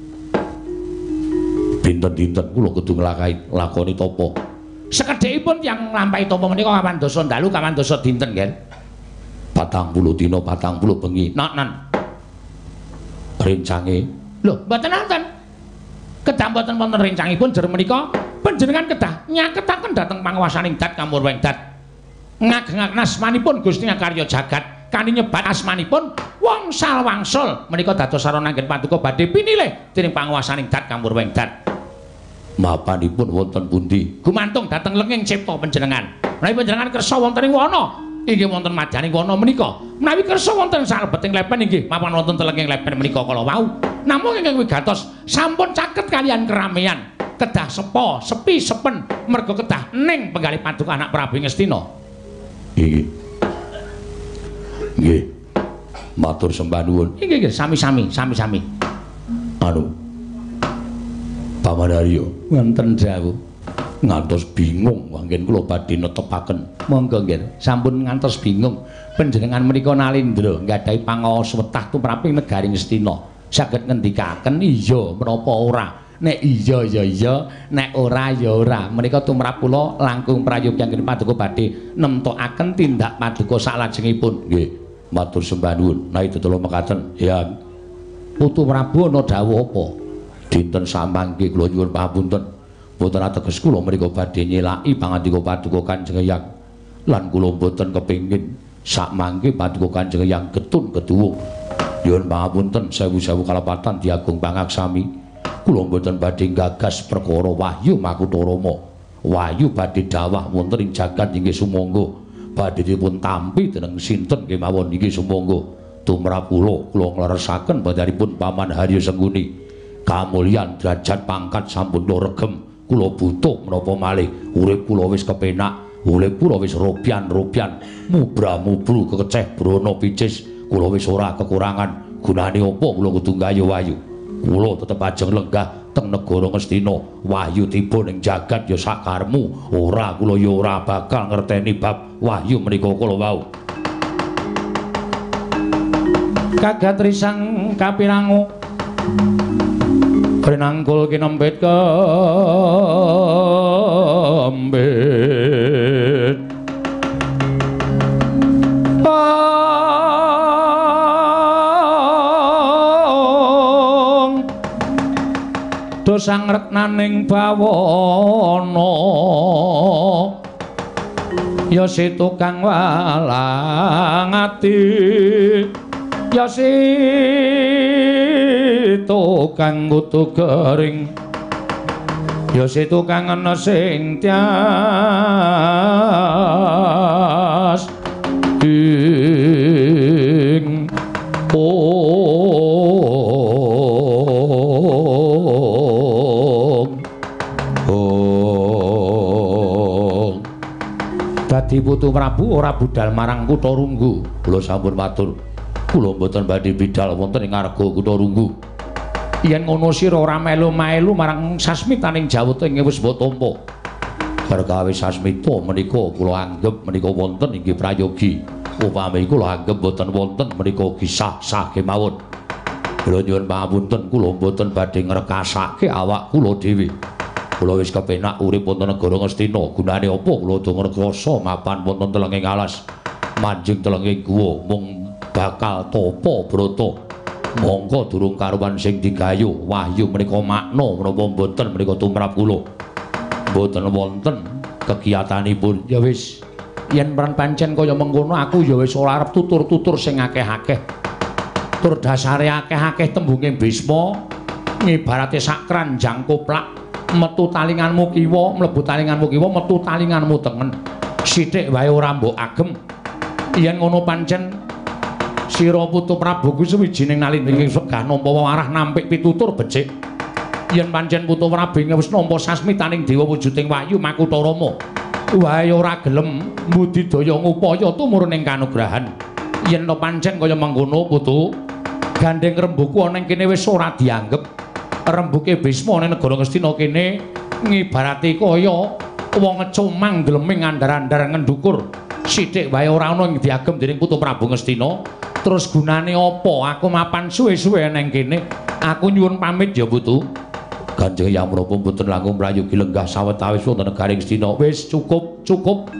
Dinten-dinten kula kudu nglakoni lakoni tapa. Sekedhikipun tiyang nglampahi tapa menika kawan dasa dalu kawan dasa dinten nggih. patang puluh dina patang puluh bengi. Nonen. Rencange. Lho, mboten wonten. Kedah mboten wonten rencangipun jer menika panjenengan kedah nyaketaken dhateng panguwasaning dat kamurweng dat. Ngagengaken asmanipun Gusti Ngakarya Jagat kanthi nyebat asmanipun Wangsal Wangsul menika dados sarana anggen paduka badhe pinilih dening panguwasaning dat kamurweng dat. Mapanipun wonten pundi? Gumantung dhateng lenging cipta panjenengan. Menawi panjenengan kersa wonten ing wana, inggih wonten madyaning wana menika. Menawi kersa wonten salebeting lepen inggih mapan wonten telenging lepen menika kala wau. Namung ingkang wigatos sampun caket kalian keramaian, kedah sepa, sepi, sepen merga kedah ning penggalih paduka anak Prabu Ngastina. Nggih. Nggih. Matur sembah nuwun. Nggih nggih sami-sami, sami-sami. Anu Paman Harya wonten dawuh ngantos bingung anggen kula badhe netepaken. Monggo nggih sampun ngantos bingung panjenengan menika nalindra nggadahi pangaos wetah tumraping negaring Astina saged ngendikaken iya menapa ora. Nek iya ya iya, nek ora ya ora. Menika tumrap kula langkung prayogi anggen paduka badhe nemtokaken tindak paduka salajengipun. Nggih matur sembah nuwun. Nai tetelo mekaten ya Putu Prabu ana dawuh apa? Dinten samangke kula nyuwun pangapunten boten ateges kula mriku badhe nyelaki pangandika paduka Kanjeng Hyang lan kula boten kepengin sakmangke paduka Kanjeng Hyang getun keduwung. Nyuwun pangapunten sewu-sewu kalepatan diagung pangaksami kula boten badhe gagas perkara Wahyu Makutarama. Wahyu badhe dawah wonten ing jagat inggih sumangga badhe dipun tampi dening sinten kemawon inggih sumangga tumrap kula kula ngleresaken badanipun Paman Harya Sengkuni. Kamulyan derajat pangkat sampun regem kula butuh menapa malih urip kula wis kepenak urip kula wis robyan-robyan mubra-mubru kekeceh brana picis kula wis ora kekurangan gunane apa kula kudu gayuh wahyu kula tetep ajeng lenggah teng negara Ngastina wahyu tiba ning jagat ya sakarmu ora kula ya ora bakal ngerteni bab wahyu menika kala wau. Kagat risang kapirangu Prinangkul kinempit kembit sangreknaning bawana ya setu kang walang ati ya setu kang kutu gering ya setu kang ana sing tias ing dadi putu Prabu ora budal marang Kutha Runggu. Kula sampun matur, kula mboten badhe bidal wonten ing Arga Kutha Runggu. Yen ngono sira ora melu-melu marang sasmitaning jawata ing wis mbok tampa. Perkawis sasmita menika kula anggep menika wonten inggih prayogi. Upami kula anggep mboten wonten menika kisah-sah kemawon. Kula nyuwun pangapunten kula mboten badhe ngrekasake awak kula dhewe. Kula wis kepenak urip wonten negara Ngastina. Gunane apa kula do ngrekoso mapan wonten telenging alas. Manjing telenging guwa mung bakal tapa brata. Mongko durung karuwan sing digayu. Wahyu menika makna menapa mboten menika tumrap kula. Mboten wonten kegiatanipun. Ya wis, yen pran pancen kaya mengkono aku ya wis ora arep tutur-tutur sing akeh-akeh. Tur dasare akeh-akeh tembunge Bisma ngibarate sak kranjang koplak. Metu talinganmu kiwa, mlebu talinganmu kiwa, metu talinganmu tengen. Sithik wae ora mbok agem. Yen ngono pancen sira putu Prabu kuwi suwijining nalinding segah nampa warah nampik pitutur becik. Yen pancen putu Prabu wis nampa sasmitaning dewa wujuding Wahyu Makutha Rama, wae ora gelem mbudidaya ngupaya tumurun ing kanugrahan. Yen to pancen kaya mengkono putu, gandeng rembuku ana ing kene wis ora dianggep. Rembuke Bisma ning negara Ngastina kene ngibarati kaya wong ngecomang gleming andar-andar ngendukur. Sithik wae ora ana ing diagem dening Putu Prabu Ngastina. Terus gunane apa aku mapan suwe-suwe ning kene? Aku nyuwun pamit ya Putu. Kanjeng Hyang menapa mboten langkung prayogi lenggah sawetawis wonten negari Ngastina. Wis cukup, cukup.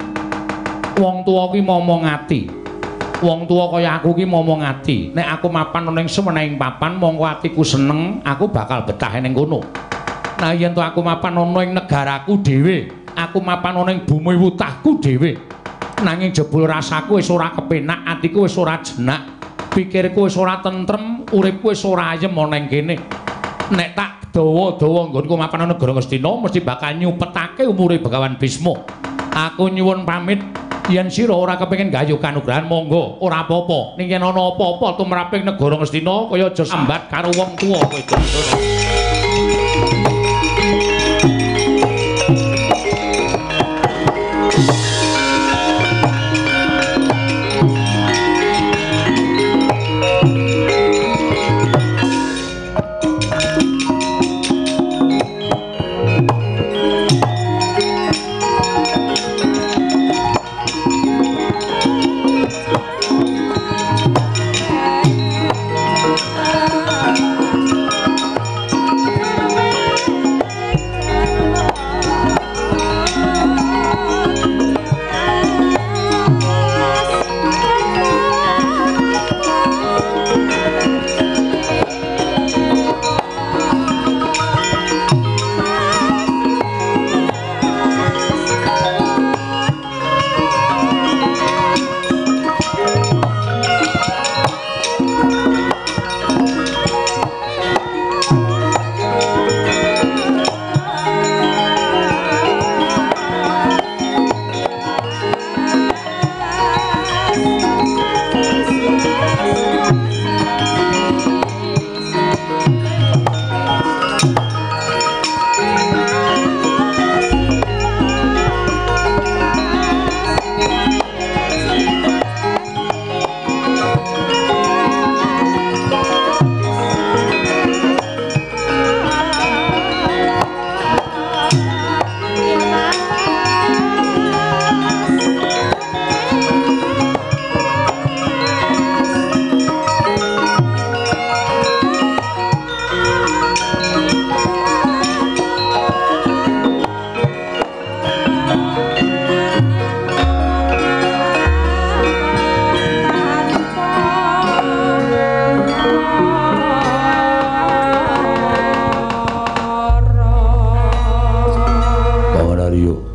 Wong tuwa kuwi momong ati. Wong tuwa kaya aku ki momong ati. Nek aku mapan ning semenehing papan mongko atiku seneng, aku bakal betah ning kono. Nah yen to aku mapan ana ing negaraku dhewe, aku mapan ana ing bumi wutahku dhewe. Nanging jebul rasaku wis ora kepenak, atiku wis ora jenak, pikirku wis ora tentrem, uripku wis ora ayem ana ing kene. Nek tak dawa-dawa nggonku mapan ana negara Ngastina mesti bakal nyupetake umure Begawan Bisma. Aku nyuwun pamit. Yen sira ora kepengin gayuh kanugrahan monggo ora apa-apa. Ning yen ana apa-apa tumraping negara Ngastina kaya aja sambat karo wong tuwa kowe.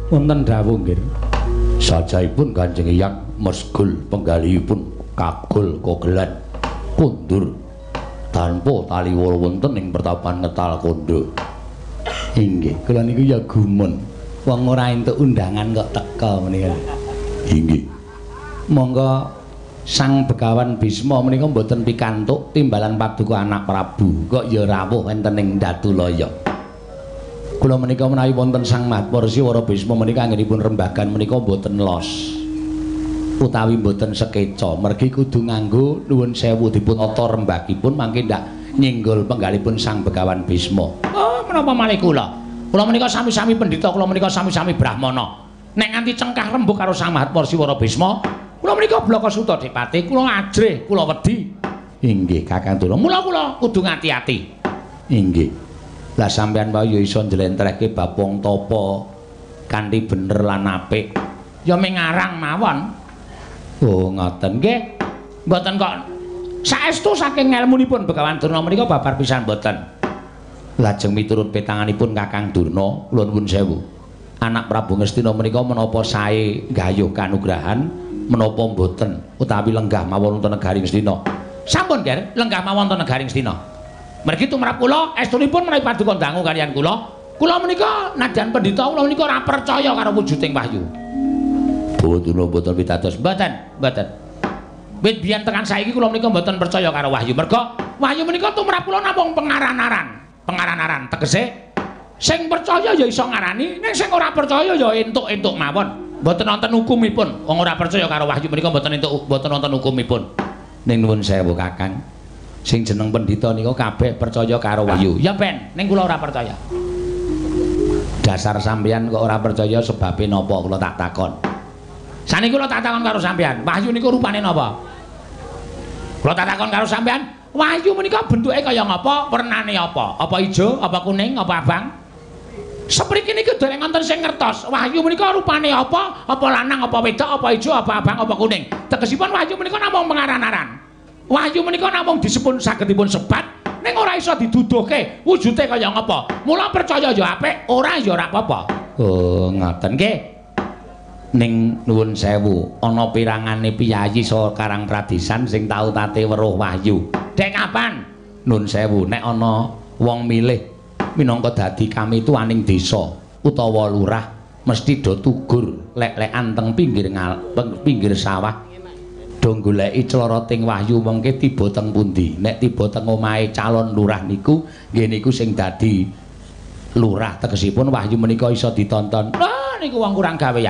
Wonten dawuh nggih. Sajaipun Kanjeng Hyang mesgul penggalihipun kagul kogelan kundur tanpa tali wol wonten ing pertapan Ngetal Kondo. Inggih, kula niku ya gumun. Wong ora entuk undangan kok teka menika. Inggih. Monggo Sang Begawan Bisma menika mboten pikantuk timbalan paduka anak Prabu, kok ya rawuh enten ing Datulaya. Kula menika menawi wonten Sang Mahatmarsya Bisma menika anggenipun rembagan menika mboten los. Utawi mboten sekeca, mergi kudu nganggo nuwun sewu dipun tata rembagipun mangke ndak nyenggol penggalipun Sang Begawan Bisma. Oh, menapa malih kula? Kula menika sami-sami pendhita, kula menika sami-sami brahmana. Nek nganti cengkah rembug karo Sang Mahatmarsya Bisma, kula menika blaka suta Dipati, kula ajrih, kula wedi. Inggih, Kakang Durna. Mula kula kudu ngati-ati. Inggih. Lah sampean wae ya iso njlentrehke bab wong tapa kanthi bener lan apik. Ya mengarang mawon. Oh, ngoten nggih. Mboten kok saestu saking ngelmunipun Begawan Durna menika babar pisan mboten. Lajeng miturut petanganipun Kakang Durna, kula nuwun sewu. Anak Prabu Ngastina menika menapa sae gayuh kanugrahan menapa mboten utawi lenggah mawon wonten negari Ngastina. Sampun, Ger, lenggah mawon wonten negari Ngastina. Mergi tumrap kula estunipun menawi paduka dangu kaliyan kula. Kula menika nadyan pendhita kula menika ora percaya karo wujuding wahyu. Mboten mboten pitados, mboten, mboten. Wit biyen tekan saiki kula menika mboten percaya karo wahyu. Merga wahyu menika tumrap kula namung pengaran-aran. Pengaran-aran tegese sing percaya ya iso ngarani, ning sing ora percaya ya entuk-entuk mawon. Mboten wonten hukumipun. Wong ora percaya karo wahyu menika mboten entuk mboten wonten hukumipun. Ning nuwun sewu Kakang. Sing jeneng pendhita niku kabeh percaya karo wahyu. Ya ben, ning kula ora percaya. Dasar sampeyan kok ora percaya sebabe napa kula tak takon. Saniki kula tak takon karo sampeyan, wahyu niku rupane napa? Kula tak takon karo sampeyan, wahyu menika bentuke kaya ngapa, wernane apa? Apa ijo, apa kuning, apa abang? Sepriki niki dereng wonten sing ngertos, wahyu menika rupane apa? Apa lanang, apa wedok, apa ijo, apa abang, apa kuning? Tegesipun wahyu menika namung pengaran-aran. Wahyu menika namung disepun sagedipun sebat ning ora iso diduduhke wujude kaya ngapa. Mula percaya ya apik, ora ya ora apa-apa. Oh, ngoten nggih. Ning nuwun sewu, ana pirangane piyayi saha Karang Pradisan sing tau tate weruh wahyu. Dek kapan? Nun sewu, nek ana wong milih minangka dadi kamituaning desa utawa lurah mesti do tugur lek-lekan teng pinggir ngal, pinggir sawah. Do goleki cloroting wahyu mengke tiba teng pundi. Nek tiba teng omahe calon lurah niku, nggih niku sing dadi lurah tegesipun wahyu menika iso ditonton. Lah niku wong kurang gawean.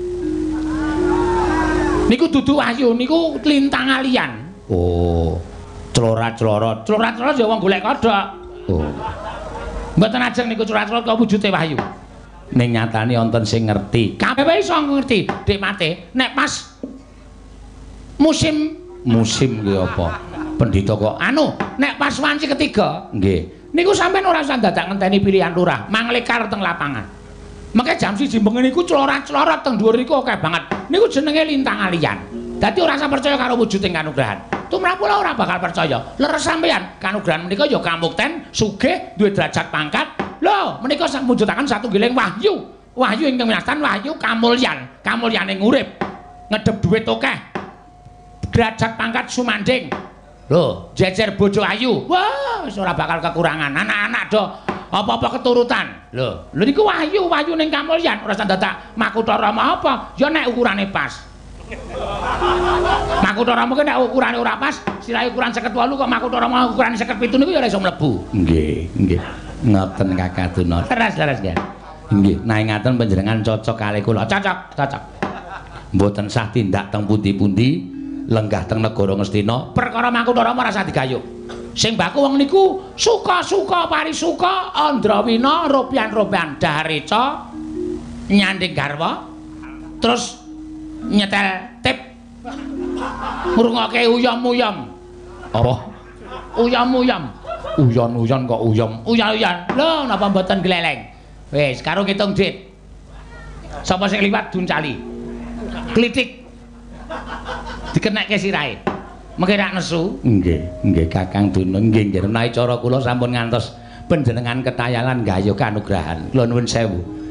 Niku dudu wahyu, niku lintang alian. Oh, clorat-clorot. Clorat-clorot ya wong golek kodhok. Oh. Mboten ajeng niku clorat-clorot kok wujude wahyu. Ning nyatane wonten sing ngerti. Kabeh iso ngerti, Dik Mate. Nek pas musim musim ki apa pendhita kok anu nek pas wanci ketiga nggih niku sampean ora usah dadak ngenteni pilihan lurah manglekar teng lapangan mengke jam siji bengi niku clorat-clorot teng dhuwur niku akeh banget niku jenenge lintang alian dadi ora usah percaya karo wujuding kanugrahan tumrap kula ora bakal percaya leres sampean kanugrahan menika ya kamukten sugih duwe derajat pangkat lho menika sak mujudaken satu giling wahyu wahyu ingkang winastan wahyu kamulyan kamulyaning urip ngedhep dhuwit akeh derajat pangkat sumanding. Lho, jejer bojo ayu. Wah, wis ora bakal kekurangan. Anak-anak do apa-apa keturutan. Lho, lho niku wahyu, wahyu ning kamulyan. Ora dadak Makutha Rama apa? Ya nek ukurane pas. Makutha Rama ki nek ukurane ora pas, sirahe ukuran seket wolu kok Makutha Rama ukurane seket pitu niku ya ora iso mlebu. Nggih, nggih. Ngoten Kakang Durna. Teras-teras nggih. Nggih, nah ngaten panjenengan cocok kalih kula. Cocok, cocok. Mboten sah tindak teng pundi-pundi. Lenggah teng negara Ngastina perkara Makutha Rama ora usah digayuh sing baku wong niku suka-suka parisuka andrawina ropian-ropian dahareca nyanding garwa terus nyetel tip ngrungokke uyam-uyam apa uyam-uyam uyon-uyon kok uyam uyan-uyan lho napa mboten gleleng wis karo ngitung dit sapa sing liwat duncali klitik dikenekke sirahe. Mengke rak nesu. Nggih, nggih Kakang Durna, nggih nggih menawi cara kula sampun ngantos panjenengan ketayangan gayuh kanugrahan. Kula nuwun sewu.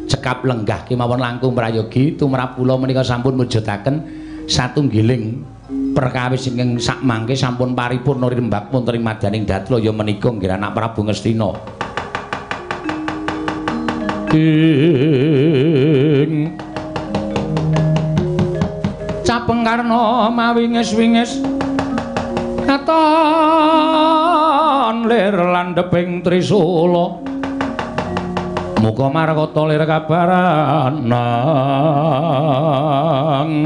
cekap lenggah kemawon langkung prayogi tumrap kula menika sampun mujudaken satunggiling perkawis ingkang sak mangke sampun paripurna rinembak wonten ing madaning Datlaya menika nggih anak Prabu Ngastina. Ing Capengkarna mawingis-wingis katon lir landheping Trisula muga markata lir kabaran nang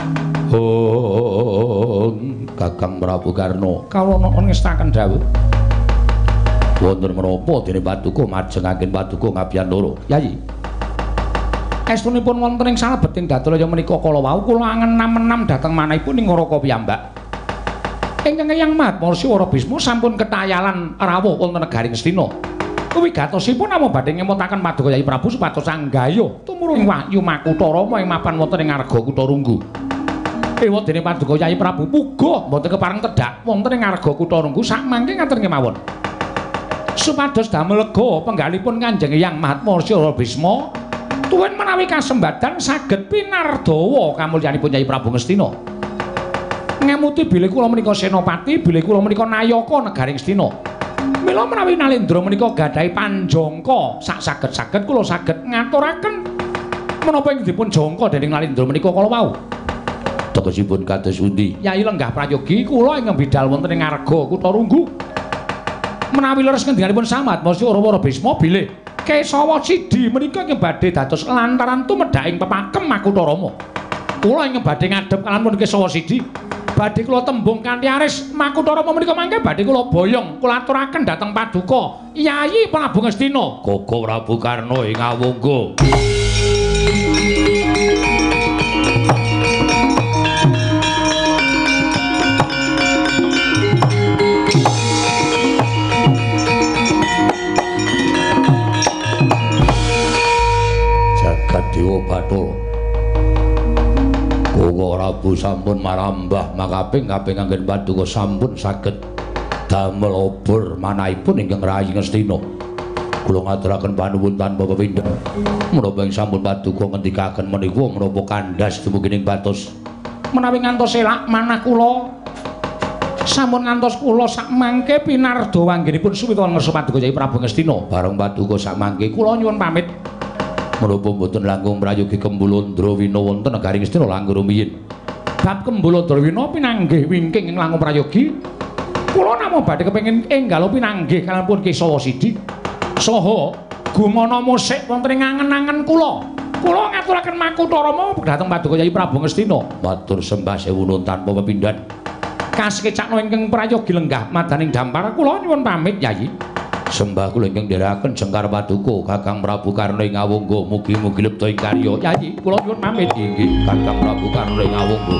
oh Kakang Prabu Karna kawula ngestaken dawuh wonten menapa dene Paduka majengaken Paduka ngabiyantara Yayi estunipun wonten ing salebeting Datlaya menika kala wau kula angen-enam dhateng manahipun ing Ngaraka piyambak ingkang Hyang Mahatmarsya Bisma sampun ketayalan rawuh wonten negaring Astina wigatosipun namung badhe ngemutaken Paduka Yayi Prabu supados anggayuh tumurun Wahyu Makutha Rama ing mapan wonten ing Arga Kutarunggu ewa dene Paduka Yayi Prabu puguh mboten kepareng tedhak wonten ing Arga Kutarunggu sakmangke ngaten kemawon supados damel lega penggalipun Kanjeng Hyang Mahatmarsya Bisma tuwin menawi kasembadan saged pinardawa kamulyanipun Yayi Prabu Ngastina ngamuti bilih kula menika senopati bilih kula menika nayaka negaring Astina mila menawi Nalendra menika gadhahi panjangka sak saged-saged kula saged ngaturaken menapa ing dipun jangka dening Nalendra menika kala wau tegesipun kados pundi Yayi lenggah prayogi kula ingkang bidhal wonten ing Arga Kutarunggu menawi leres ngendhanipun Sang Mahatmarsya Bisma bilih Kesawa Sidi menika ingkang badhe dados lantaran tumedhaking pepakem Makutha Rama. Kula ingkang badhe ngadhep kalampun Kesawa Sidi, badhe kula tembung kanthi aris Makutha Rama menika mangke badhe kula boyong kula aturaken dhateng Paduka Yayi Prabu Ngastina. Koko Prabu Karna ing Awangga. Dewa Bathara Koko Prabu sampun marambah makaping kaping anggen Paduka sampun saged damel obor manahipun ingkang rayi Ngastina kula ngaturaken panuwun tanpa pepindhen menapa ing sampun Paduka ngendikaken menika menapa kandhas dumugining batos menawi ngantos elak manah kula sampun ngantos kula sakmangke pinardawa anggenipun suwita ngersa Paduka Yayi Prabu Ngastina bareng Paduka sakmangke kula nyuwun pamit menapa mboten langkung prayogi Kembulandra Wina wonten negaring Astina langkung rumiyin. Bab Kembulandra Wina pinanggih wingking ing langkung prayogi. Kula namung badhe kepengin enggal pinanggih kalampun Kesawa Sidi saha gumana musik wonten ing angen-angen kula. Kula ngaturaken Makutha Rama dhateng Paduka Yayi Prabu Ngastina. Matur sembah sewu nuwun tanpa pepindhan. Kasekecakna ingkang prayogi lenggah madaning dampar kula nyuwun pamit Yayi. Sembah kula ingkang ndherekaken Jengkar Paduka Kakang Prabu Karna ing Awangga mugi-mugi lebta ing karya Yayi kula nyuwun pamit inggih Kakang Prabu Karna ing Awangga.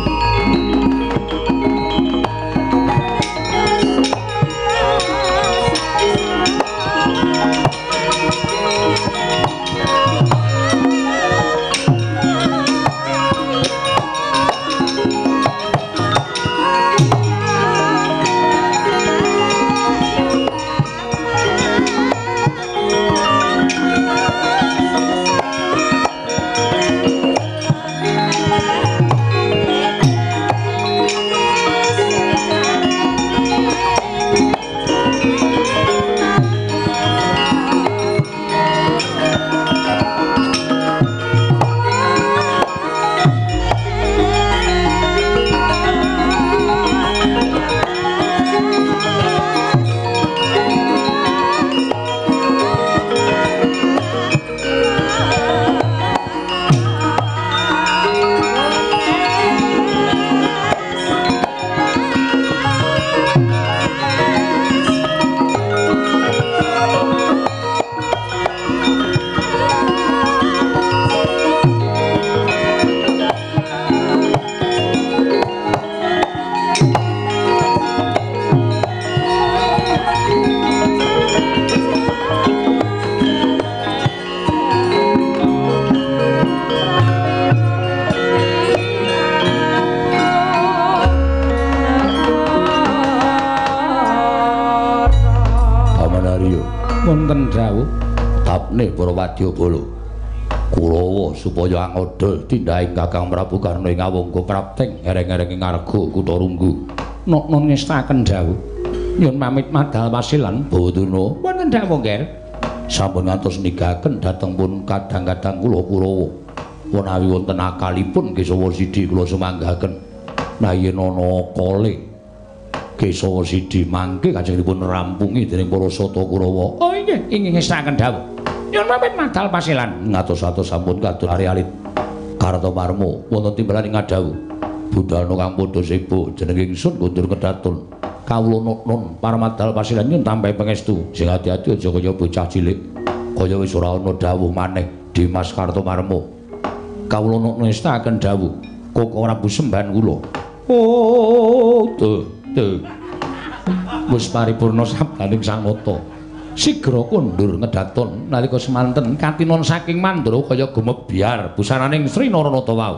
wonten dawuh tapne para wadyabala Kurawa supaya angodol tindahing Kakang Prabu Karna ing Awangga Prapting ereng-ereng ing Arga Kutha Runggu. Nok-non ngestaken dawuh. Nyun pamit madal wasilan Bawaduna. Wonten dawuh nggih. Sampun ngantos nigahaken dhateng pun kadang-kadang kula Kurawa. Menawi wonten akalipun Kesawa Sidi kula sumanggahaken. Nah yen ana kale Kesawa Sidi mangke kajengipun rampungi dening para sata Kurawa. Oh nggih, inggih ngestaken dawuh. Nyun pamit madal pasilan. Ngatos-atos sampun kadul ari-alit. Kartomarma wonten timbalan ing adawuh. Budalna kang padha sibuk jeneng ingsun kundur kedatun. Kawula nun para madal pasilan nyun tambahi pangestu. Sing ati-ati aja kaya bocah cilik. Kaya wis ora ana dawuh maneh Dimas Kartomarma. Kawula nun ngestaken dawuh. Koko Prabu sembahan kula. Oh, tuh, tuh. Wis paripurna sabdaning Sang Nata. Sigra kundur ngedaton nalika semanten katinon saking Mandra kaya gumebyar busananing Sri Naranata wau.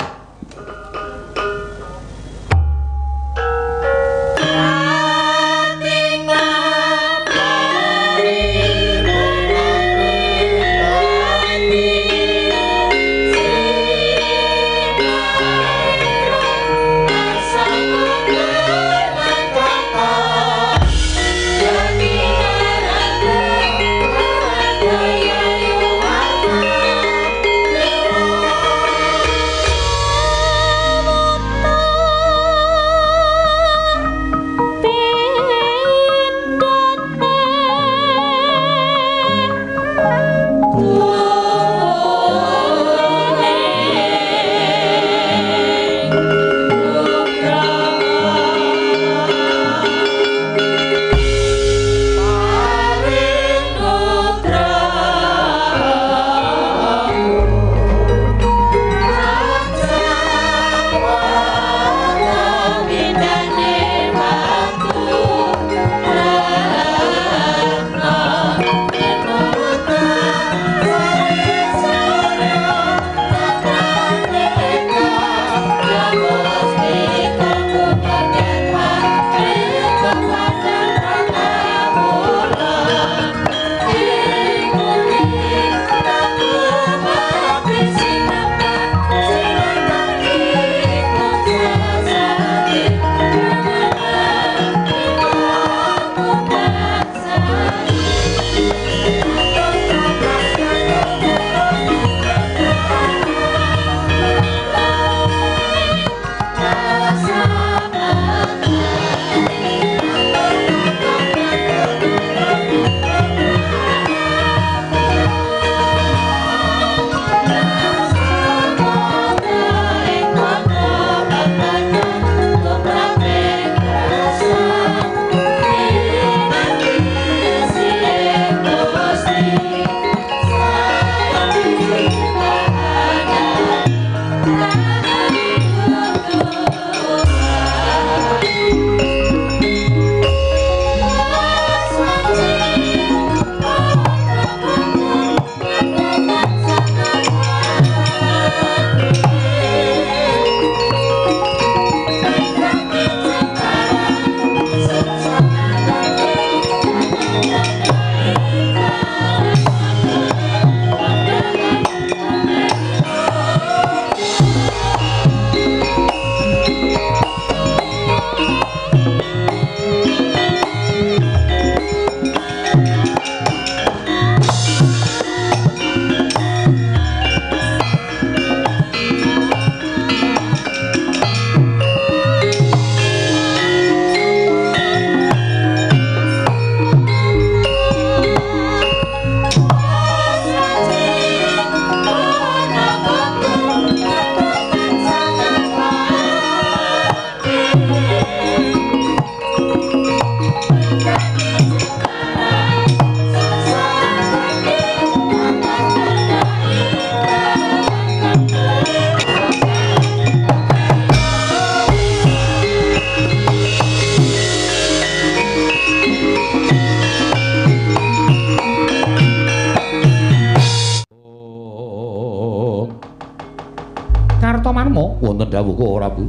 Kartomarma wonten dawuh Prabu.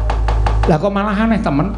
Lah kok malah aneh temen.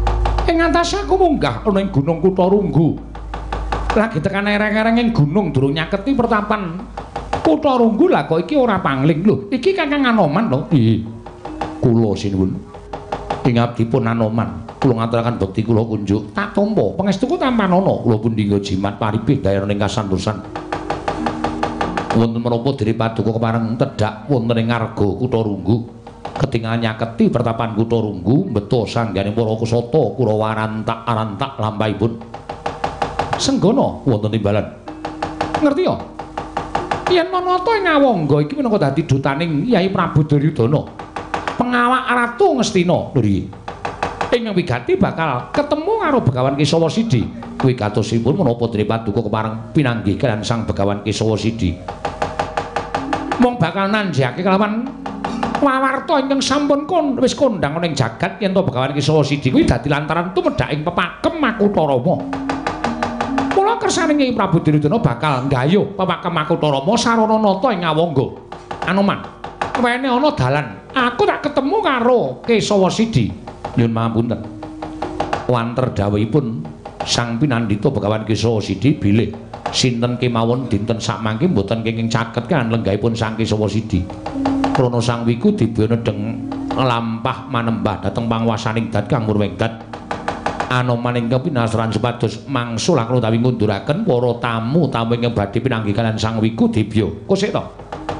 Ing antase aku munggah ana ing Gunung Kutha Runggu. Lagi tekan ereng-ereng ing gunung durung nyaketi pertapan Kutha Runggu lah kok iki ora pangling lho. Iki Kakang Anoman lho. Nggih. Kula sinuwun. Ing abdipun Anoman, kula ngaturaken bekti kula kunjuk. Tak tampa pangestuku tampanana kula pun dinggo jimat paribih daeraning kasantosan. Wonten menapa Diri Paduka kepareng tedhak wonten ing Arga Kutha Runggu. Ketingal nyaketi pertapan Kutha Runggu mbeta sanggane para kusata Kurawa arantak-arantak lampahipun. Senggana wonten timbalan. Ngerti ya? Yen manata ing Ngawangga iki minangka dadi dutaning Kyai Prabu Duryudana, pengawak Ratu Ngastina. Lho ing wigati bakal ketemu karo Begawan Kesawa Sidi. Wigatosipun menapa Diri Paduka kepareng pinanggih kaliyan Sang Begawan Kesawa Sidi. Mong bakal nanjake kelawan wawarta ingkang sampun kon wis kondhang ning jagat yen to Begawan Kesawa Sidi kuwi dadi lantaran tumedhak ing pepakem Makutha Rama. Mula kersaning Kyai Prabu Duryudana bakal nggayuh pepakem Makutha Rama sarana nata ing Ngawangga. Anoman, wene ana dalan. Aku tak ketemu karo Kesawa Sidi. Nyuwun pangapunten. Wanter dawuhipun Sang Pinandhita Begawan Kesawa Sidi bilih sinten kemawon dinten sakmangke mboten kenging caket kan lenggahipun Sang Kesawa Sidi. Krana sang wiku dibana deng lampah manembah dhateng panguwasaning dat Kang Murwengdat. Anoman ingkang pinasran supados mangsul aku utawi ngunduraken para tamu-tamu ingkang badhe pinanggih kaliyan sang wiku dibya. Kosek to.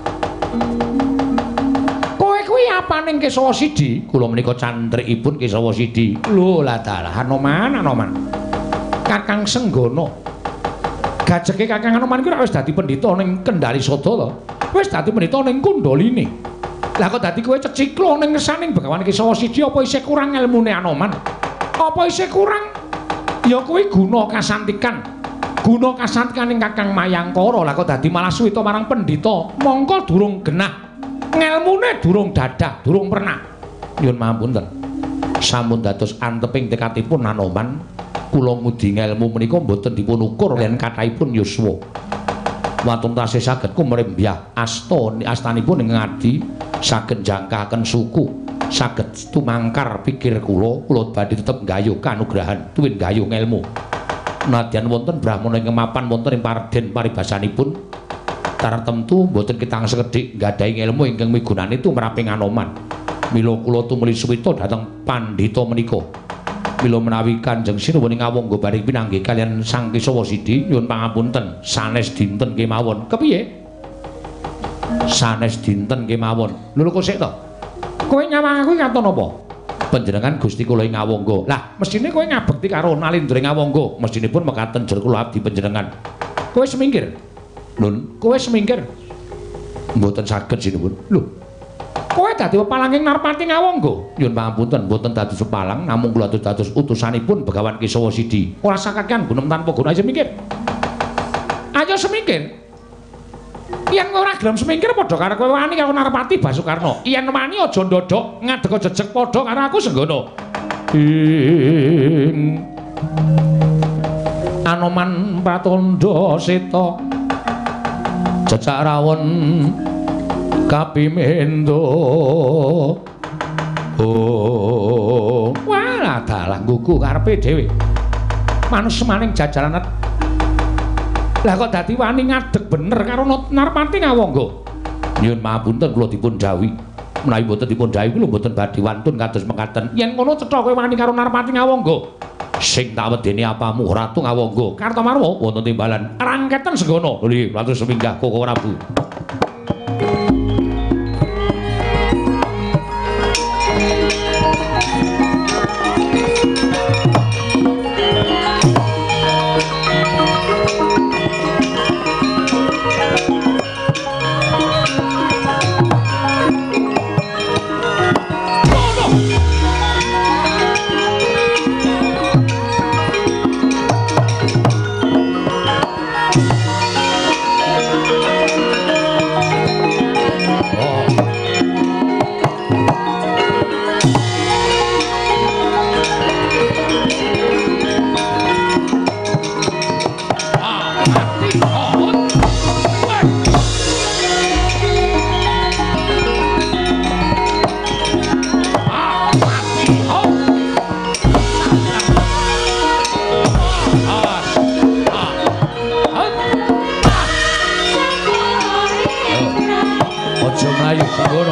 Kowe kuwi apaning Kesawa Sidi? Kula menika cantrikipun Kesawa Sidi. Lho lah dalah Anoman, Anoman. Kakang Senggana. Gajeke Kakang Anoman kuwi wis dadi pendhita ning Kendari Sada to. Wis dadi pendhita ning Kundaline. Lah kok dadi kowe ceciklo ning ngersaning Begawan Kesawa Sidi apa isih kurang ilmune Anoman? Apa isih kurang? Ya kuwi guna kasantikan. Guna kasantikaning Kakang Mayangkara. Lah kok dadi malah suwita marang pendhita. Mongko durung genah. Ngelmune durung dadah, durung pernah. Nyuwun pangapunten. Sampun dados anteping tekadipun Anoman. Kula ngudi ngelmu menika mboten dipun ukur lan kathahipun yuswa. Watun tasih saged kumrembyah asta astanipun ing ngadi saged jangkaken suku. Saged tumangkar pikir kula, kula badhe tetep nggayuh kanugrahan, tuwin nggayuh ngelmu. Nadyan wonten brahmana ingkang mapan wonten ing paredhen paribasanipun, tartemtu boten kitang sekedhik nggadahi ngelmu ingkang migunani tumraping Anoman. Mila kula tumuli suwita dhateng pandhita menika. Mila menawi Kanjeng Sinuwun Ngawangga bareng pinanggih kaliyan Sang Kesawa Sidi nyuwun pangapunten sanes dinten kemawon. Kepiye? Sanes dinten kemawon. Lho kok sik to? Kowe nyawang aku katon apa? Panjenengan Gusti kula ing Ngawangga. Lah, mestine kowe ngabekti karo Nalendra Ngawangga. Mestinipun mekaten jer kula abdi panjenengan. Kowe semingkir. Nun, kowe semingkir. Mboten saged sinuwun. Lho. Kowe dadi pepalanging Narpati Ngawangga. Nyuwun pangapunten, mboten dados pepalang, namung kula dados utusanipun Begawan Kesawa Sidi. Ora sakakean gunem tanpa guna aja mikir. Ayo semingkir. Yen ora gelem semingkir padha karo kowe wani karo Narpati Basukarna. Yen wani aja ndodok ngadeg jejeg padha karo aku Senggana. Ing Anoman Pratandha Seta Cecak rawon kapimendo. Oh, wah dalah nggugu karepe dhewe. Manus maning jajaran. Lah kok dadi wani ngadeg bener karo Narpati Ngawangga. Nyuwun pangapunten kula dipun dawuhi. Menawi boten dipun dawuhi kula boten badhe wantun kados mekaten. Yen ngono cetha kowe wani karo Narpati Ngawangga. Sing tak wedeni apamu Ratu Ngawangga. Kartamarma wonten timbalan. Rangketen Senggana. Lho, Ratu Seminggah Koko Prabu. Sembrono.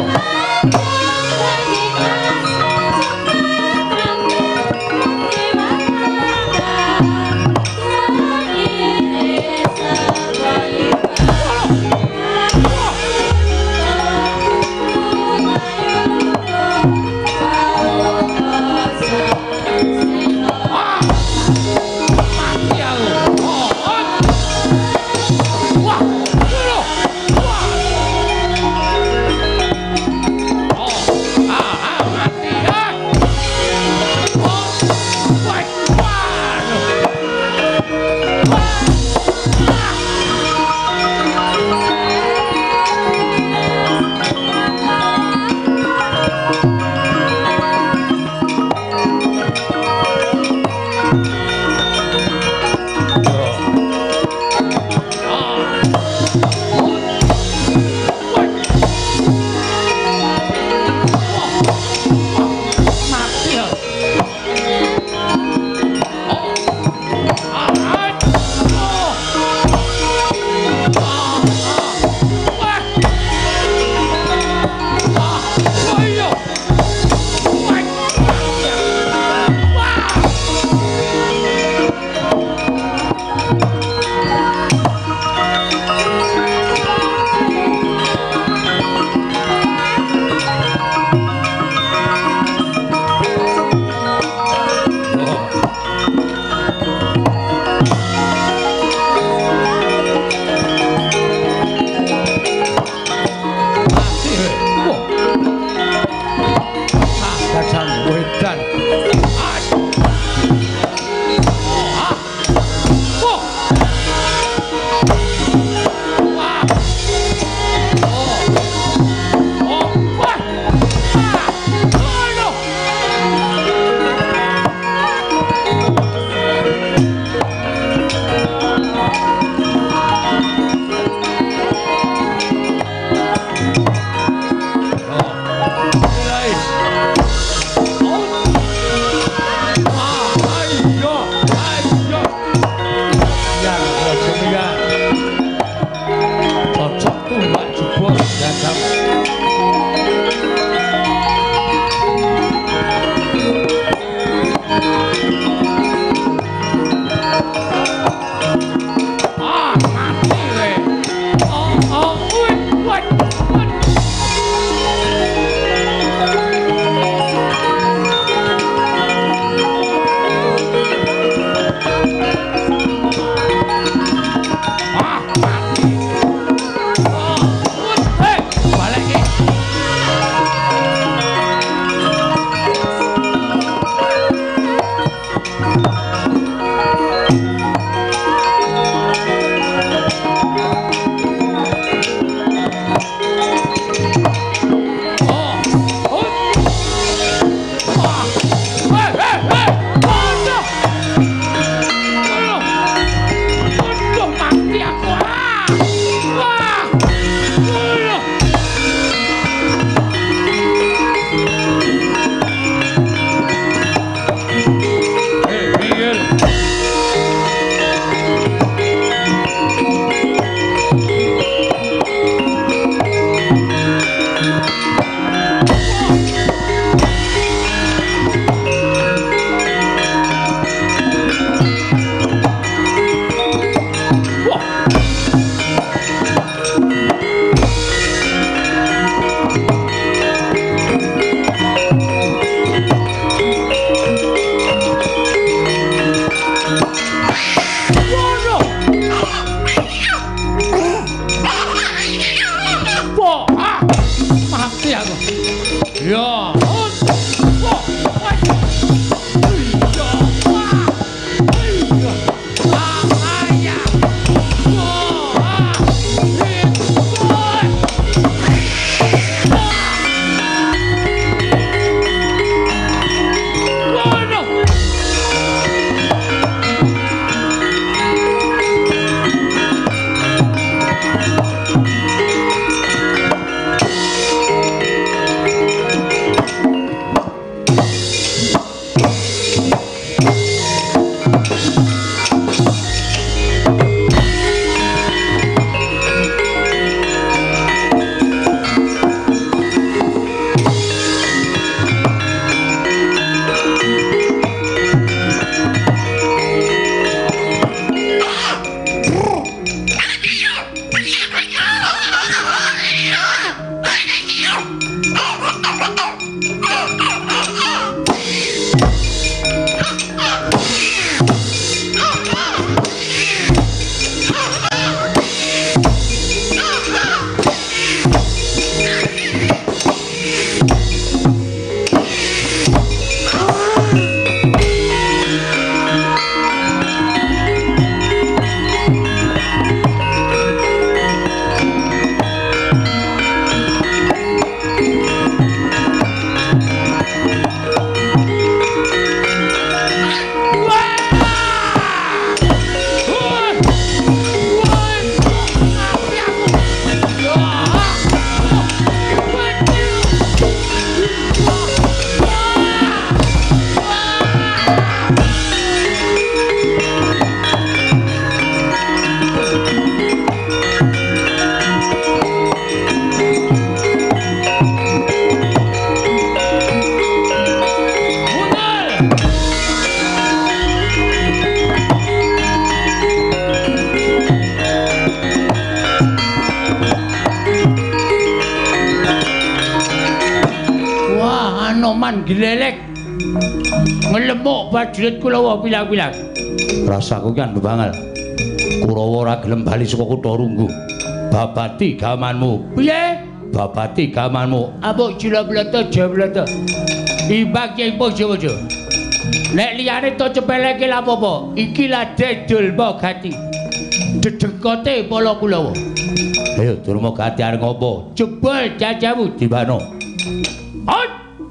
Anoman glelek ngelemuk prajurit Kurawa pilang-pilang. Rasaku kan bebangal. Kurawa ora gelem bali saka kutha Runggu. Babati gamanmu. Piye? Babati gamanmu. Abuk jila blata jablata. Ibak yang bojo-bojo. Nek liyane to cepeleke lha apa? Iki lah dedul Mogati. Dedengkote Pala Kulawa. Ayo Durma Gati arep ngopo? Jebul jajamu Dibano. Hot.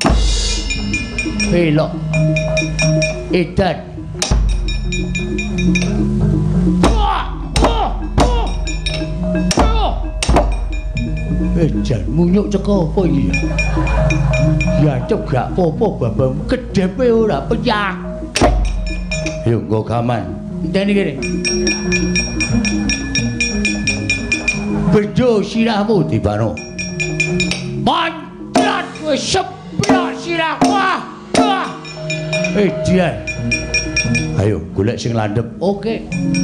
Elok. Edan. Edan munyuk ceko apa iki ya? Ya cep gak apa-apa babam kedepe ora pecah. Yo nggo gaman. Enteni kene. Bejo sirahmu Dibano. Manjat wis seblak sirah. Wah. Wah. Edan. Ayo golek sing landhep. Oke.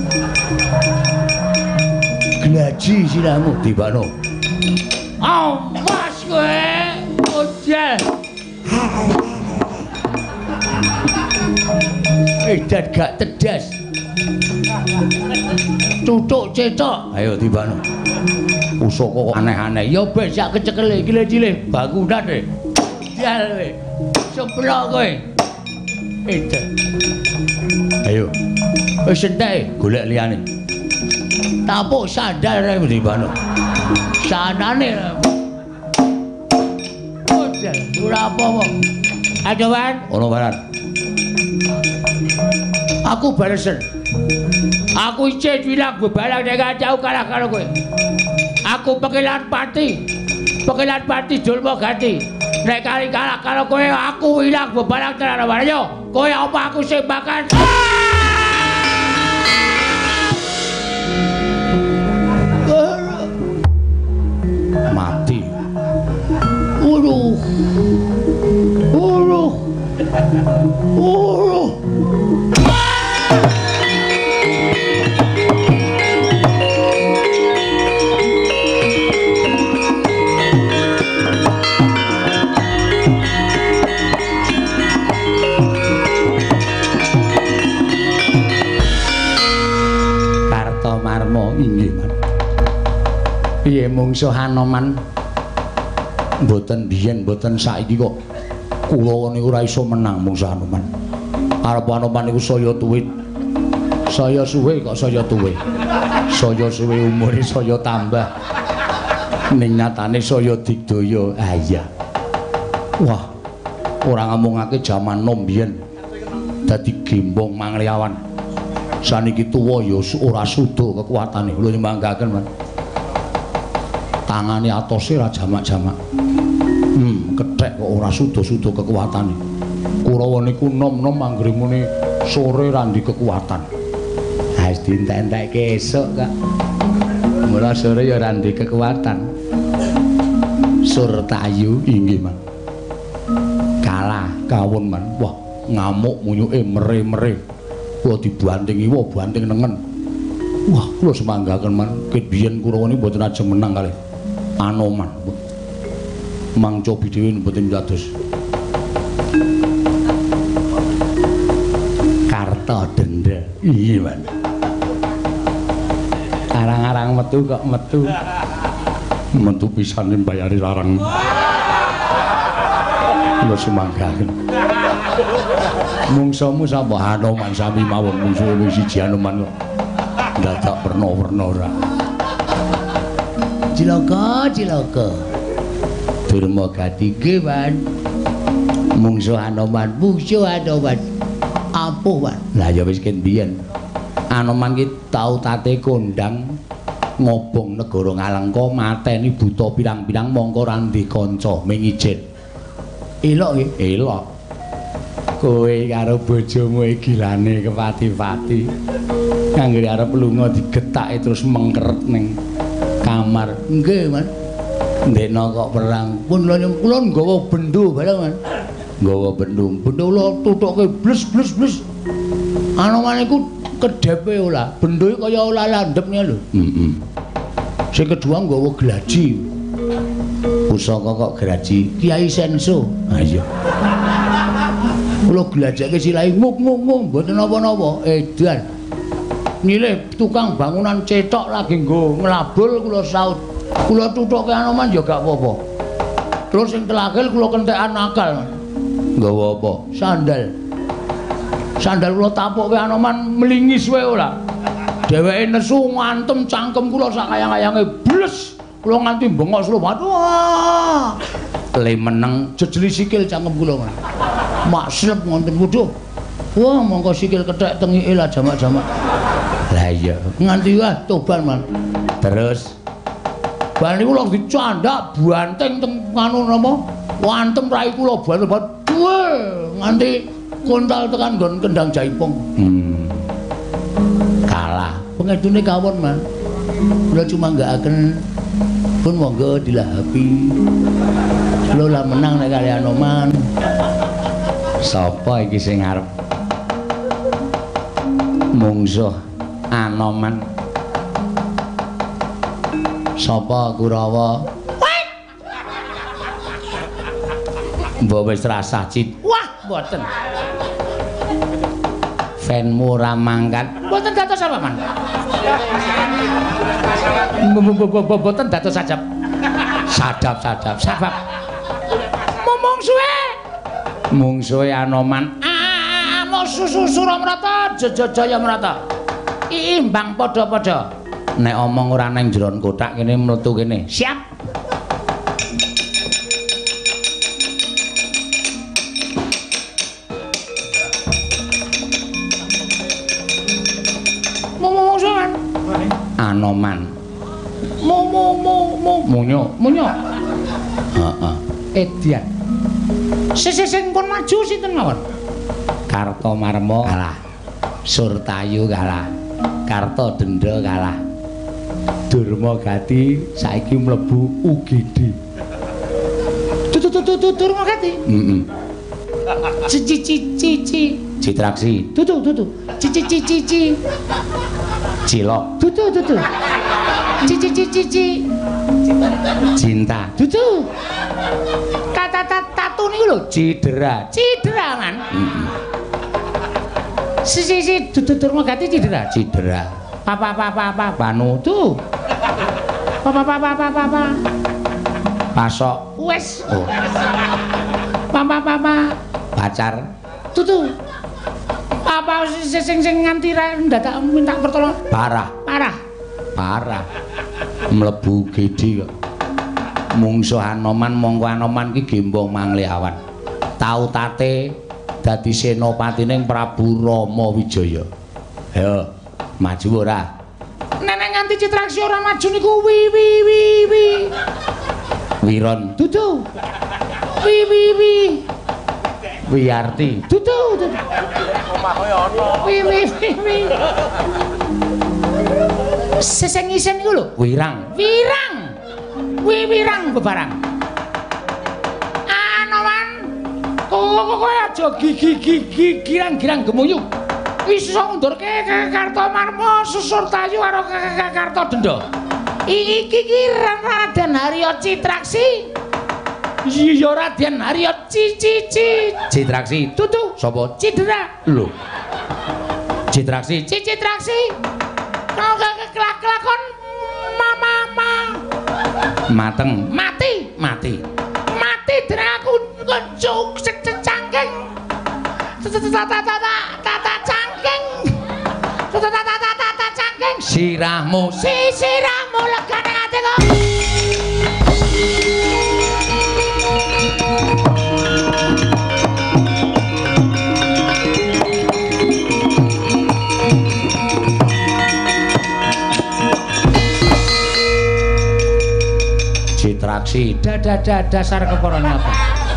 Glaji sirahmu Dibano. Awas kowe, ojal. Edan gak tedas. Cucuk cetok. Ayo Dibano. Usaka kok aneh-aneh. Ya besak kecekele gile-gile bangunan e. Jal kowe. Seblok kowe. Edan. Ayo Wis entek golek liyane. tapuk sandal ae Dibano. Sanane. Ojal, ora apa-apa. Ayo, Wan. Ono barat. Aku balesen. Aku icin bilang bebalang dengan jauh kalah karo kowe. Aku pekilan pati. Pekilan pati Durma Gati. Nek kali kalah karo kowe aku ilang bebalang tenan wae yo. Kowe apa aku sing makan? Mati. Uruh. Uruh. Uruh. Kartomarma inggih, Man. Piye mungsuh Anoman? Mboten biyen, mboten saiki kok kula niku ora iso menang mungsuh Anoman. Arep Anoman niku saya tuwit. Saya suwe kok saya tuwe. Saya suwe umure saya tambah. Ning nyatane saya digdaya. Ah iya. Wah, ora ngomongake jaman nom biyen. Dadi gembong mangliawan. Saniki tuwa ya ora suda kekuatane. Lho nyembanggaken, Man. Tangane atose ra jamak-jamak. Hmm, kethek kok ora suda-suda kekuatane. Kurawa niku nom-nom anggere muni sore ra ndi kekuatan. Ha wis dientek-entekke esuk, Kak. Mula sore ya ra ndi kekuatan. Surtayu inggih, Man. Kalah kawon, Man. Wah, ngamuk munyuke mere-mere. Wah dibanting iwa, banting nengen. Wah, kula semanggaken, Man. Ket biyen Kurawa niku mboten ajeng menang kalih Anoman. Mang Cobi dhewe mboten dados. Kartodenda. Iya, Man. Arang-arang metu kok metu. Metu pisane mbayari larang. Kula semanggaken. Mungsuhmu sapa? Anoman sami mawon mungsuh siji Anoman kok. Dadak werna-werna ora. Cilaka, cilaka. Durma Gati nggih, Man. Mungsuh Anoman, mungsuh Anoman. Ampuh, Man. Lah ya wis ken biyen. Anoman ki tau tate kondang ngobong negara Ngalengka mateni buta pirang-pirang mongko ra ndek kanca ming ijen. Elok nggih. Elok. Kowe karo bojomu iki gilane kepati-pati. Anggere arep lunga digetake terus mengkeret ning kamar. Nggih, Man. Ndekno kok perang. Pun kula kula nggawa bendho bareng, Man. Nggawa bendung. Bendho kula tutuke blus blus blus. Anoman iku kedepe olah. Bendho kaya olah landhep niku lho. Heeh. Sing kedua nggawa glaji. Pusaka kok graji Kiai Senso. ha iya Kula glajake silahe nguk-nguk mboten napa-napa edan milih tukang bangunan cetok lagi nggo nglabul kula saut kula tutuke Anoman ya gak apa-apa terus sing telagel kula kentekan akal nggawa apa sandal sandal kula tapukke Anoman mlingis wae ora dheweke nesu ngantem cangkem kula sak kayang-kayange bles kula nganti bengok slobat wah le meneng jejeli sikil cangkem kula maksep ngonten wuduh wah mongko sikil kethek tengike lah jamak-jamak lah iya nganti wah toban man terus bar niku lho dicandak banteng teng anu napa wantem rai kula banget duwe nganti kontal tekan nggon kendang jaipong hmm. kalah pengedune kawon man kula cuma nggakaken pun monggo dilahapi kula lah menang nek kali Anoman sapa iki sing arep mungsuh Anoman sapa Kurawa mbok wis rasah cit wah mboten fanmu ora mangkat mboten dados apa man mboten dados sajab sadap-sadap sabab mungsuhe mungsuhe Anoman amo susu Suramrata Jayamrata imbang padha-padha nek omong ora nang jeron kotak kene mlebu kene siap mungsuhe Anoman mu mu mu mu munyo munyo heeh edian sing sing pun maju sinten mawon Kartomarma kalah Surtayu kalah Kartodendra kalah Durmagati saiki mlebu U G D tutu Durmagati heeh cici cici Citraksi tutu tutu cici cici Cilok tutu tutu cici cici Cinta tutu kata tatu niku lho Cidera cidera man heeh si si si tutu Durmagati cidera Cidera papa papa papa Panu tuh papa papa papa papa Pasok wes oh papa papa pacar tutu apa sing sing sing nganti ra ndadak minta pertolongan parah parah parah mlebu G D kok mungsuh Anoman mongko Anoman ki gembong mangliawan tau tate dadi senopatining Prabu Rama Wijaya ayo maju ora nenek nganti Citraksi ora maju niku wi wi wi wi Wiron dudu wi wi wi Wiyarti dudu dudu wi wi wi wi seseng isen niku lho Wirang wirang wi wirang bebarang Anoman kok kowe aja gigi gigi girang-girang gemuyu wis iso ngundurke Kartomarma Susurtayu karo Kartodendra iki iki Raden Harya Citraksi iya Raden Harya Cici Citraksi tutu sapa Cidera lho Citraksi Citraksi kau kelakon mama ma mateng mati mati mati aku kencuk cangkeng tata tata tata cangkeng tata tata tata cangkeng sirahmu si sirahmu legane atiku Citraksi dada dasar keporone apa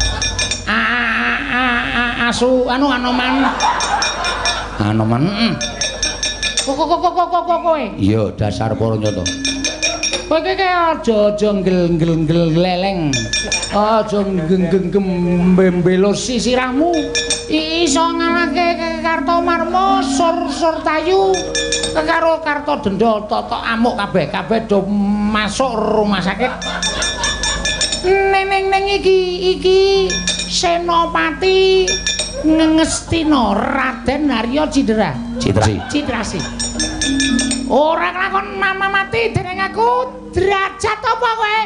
asu anu Anoman Anoman heeh kok kok kok kok kok kowe iya dasar para nyata kowe iki aja aja ngel-ngel leleng aja genggem mbembelo sisirahmu iso ngalahke Kartomarma Surtayu karo Kartodendra totok amuk kabeh kabeh do masuk rumah sakit Neng neng neng iki iki Senopati Ngestina Raden Harya Cindra. Citrasi. Citrasi. Ora nglakon mama mati dening aku derajat apa kowe?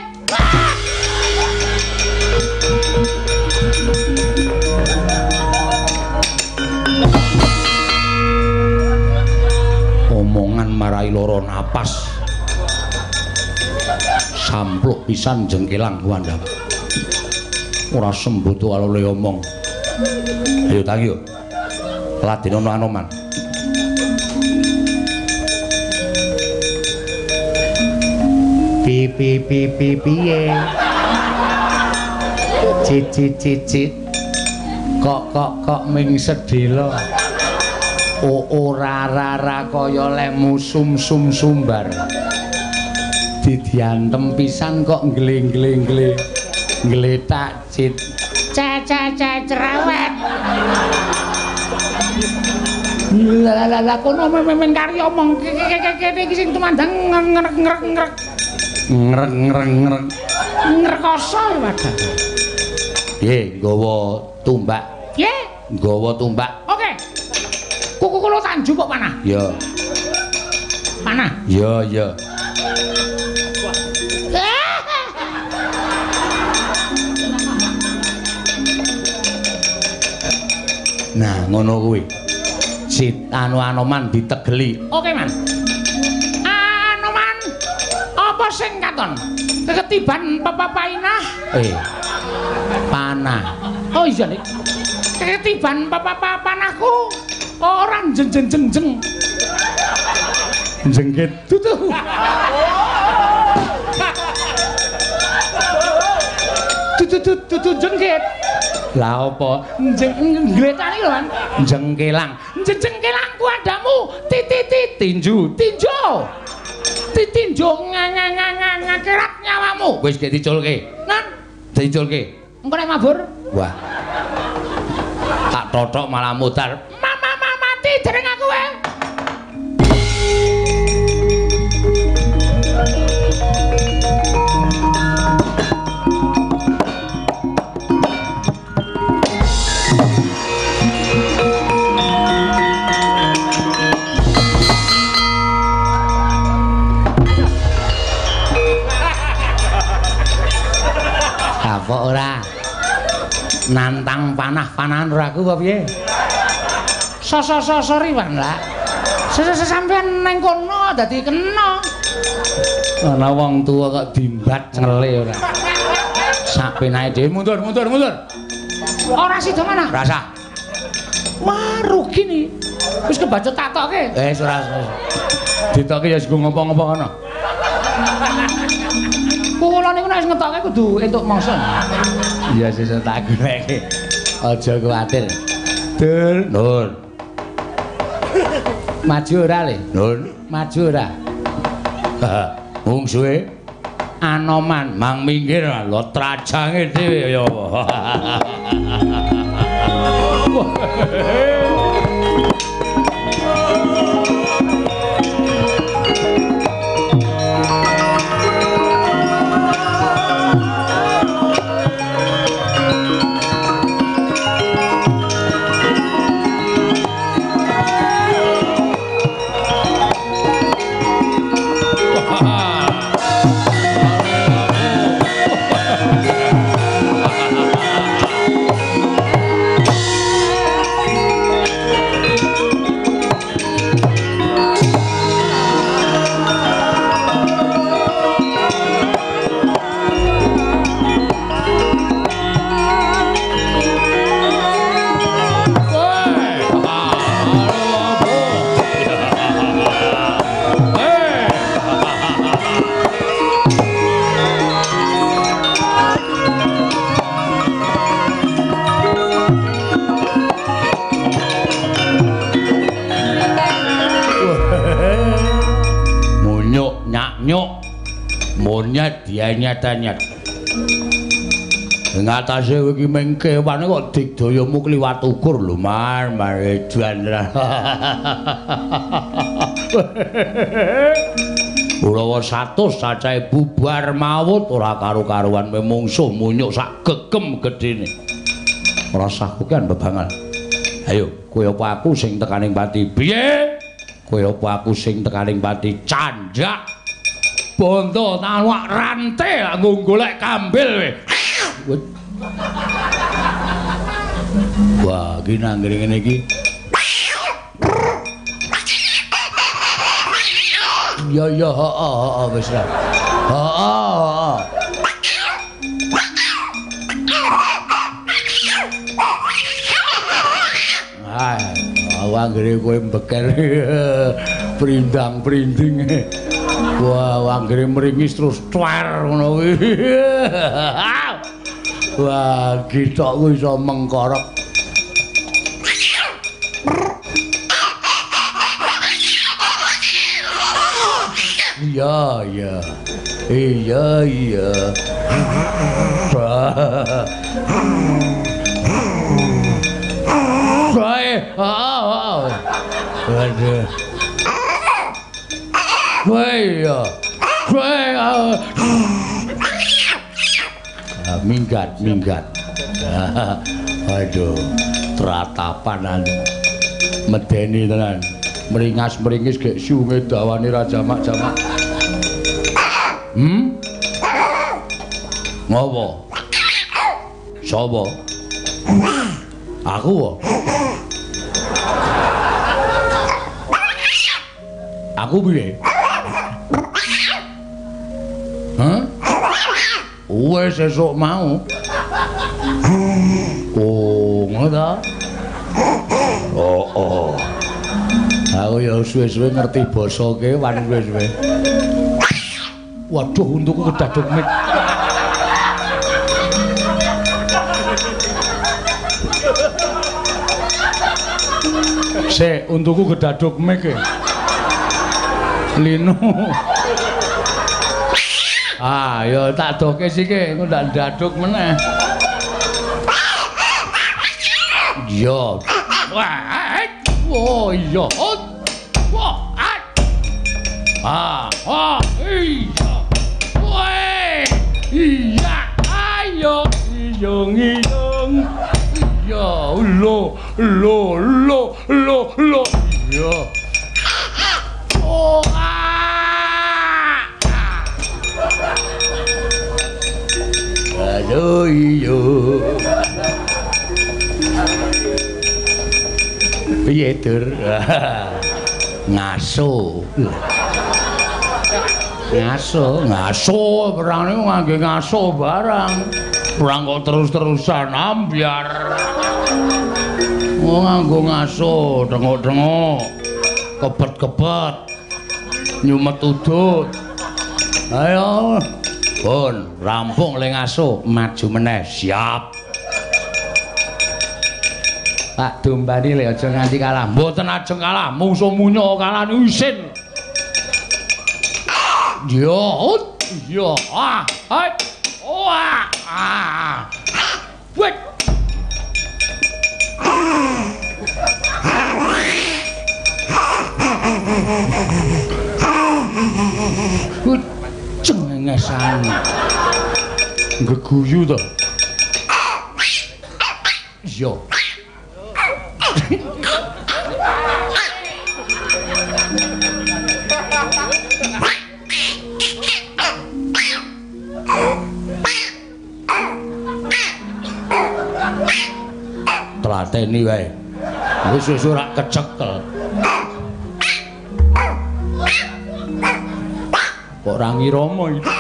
Omongan marai loro napas. Sampluk pisan jengkelang Wanda. Ora sembodo alole omong. Ayo tak yo. Laden ono Anoman. Pi pi pi pi piye. Cicit cicit. Kok kok kok ming sedhela. O ora rara kaya lemu sum-sum sumbar. Didiantem pisan kok ngleng-ngleng-ngleng. Ngletak cit. Caca-caca cerewet. Lah lah lah kono men kari omong kene iki sing tumandang ngrek-ngrek-ngrek. Ngrek-ngrek-ngrek. Ngrekoso wadah. Nggih, nggawa tumbak. Nggih, Nggawa tumbak. oke. Kuku kula tanju kok panah. Ya. Panah. Ya, ya. Nah, ngono kuwi. Sit anu Anoman ditegeli. Oke, Man. Anoman. Apa sing katon? Keketiban pepapainah. Eh. Panah. Oh iya, Dik. Keketiban pepapa panahku. Ora jeng-jeng-jeng. Jengket tutu. Tutu-tutu jengket. Lah apa? Jeng ngletani lho, Man. Jengkelang. Jengkelang ku adamu. Titi Tinju. tinjo. Titinjo ngangangangangkerat nyawamu. Wis gek diculke. Nan, Diculke. engko nek mabur. Wah. Tak totok malah mutar. Mama mati dereng aku wae. Apa ora? Nantang panah-panahan ora aku apa piye? So-so-so-sori wan lah. Sesampean neng kono dadi kena. Ana wong tuwa kok dimbat ngele ora. Sak penake dhewe mundur mundur mundur. Ora sida mana? Rasa. Wah, rugi nih. Wis kebacut tatoke. Eh, ora. Ditoke ya sing ngopo-ngopo kono. Kula niku nek ngetoke kudu entuk mangsa. Iya sesuk tak goleke. Aja kuwatir. Dur, Nur. Maju ora le? Nur, maju ora? Wong suwe Anoman mang minggir lho trajange dhewe ya apa. Monyet dia nyat-nyat. Ngatasi iki mengkewan kok digdayamu kliwat ukur lho, Mar, Mar Edan. Ulawa satus cacahe bubar mawut ora karu-karuan memungsuh munyuk sak gegem gedene. Rasaku kan bebangal. Ayo, kowe apa aku sing tekaning pati? Piye? Kowe apa aku sing tekaning pati? Candak. Bondo tanwak rante nggo golek kambil kowe. Wah, iki nang ngene iki. Ya ya heeh heeh wis lah. Heeh. Ah, wanggere kowe mbeker. Prindang-prinding. Wah, wanggere mringis terus twer ngono kuwi. Wah, gitok kuwi iso mengkorek. Iya, iya. Iya, iya. Baik. Oh, aduh. Baik. Baik. Minggat, minggat. Aduh, teratapan medeni tenan. Meringas-meringis gek sunge dawane ra jamak-jamak. Hmm? Ngopo? Sopo? Aku. Aku piye? Hah? Wes sesuk mau. Oh, ngono ta? Oh, oh. Aku ya suwe-suwe ngerti basa kewan suwe-suwe. Waduh, untukku kedaduk mik. Sik, untukku kedaduk mik e. Lino. Ah, ya tak doke sike, engko ndak daduk meneh. Yo. Wah, oh iya. Wah, ah, ah, iya. Woi, iya, ayo, iyong iyong. Iya, lo, lo, lo, lo, lo. Iya. Oh, ah. Aduh, iyo. Piye Dur? Ngaso. Ngaso, ngaso perang niku ngangge ngaso barang. Perang kok terus-terusan ambyar. Oh nganggo ngaso, dengok-dengok. Kebet-kebet. Nyumet udut. Ayo. Pun, rampung le ngaso, maju meneh, siap. Tak dombani le aja nganti kalah. Mboten ajeng kalah, mungsuh munyo kalah isin. Yo, yo, ah, hai. Wah, ah. Wait. Gut, cengengesan. Geguyu to. Yo. Tlateni wae. Wis ora kecekel. Kok ora ngirama iki.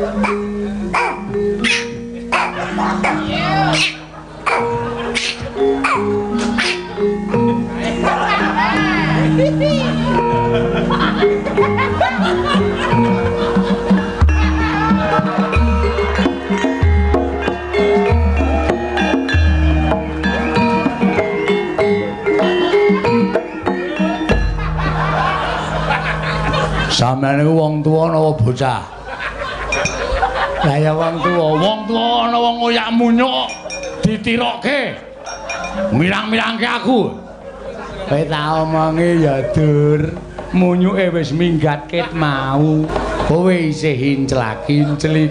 Sampeyan niku wong tuwa napa bocah? Lah ya wong tuwa, wong tuwa ana wong ngoyak munyuk ditirokke. Mirang-mirangke aku. Kowe tak omongi ya Dur. munyuke wis minggat ket mau. Kowe isih hinclak-hinclik.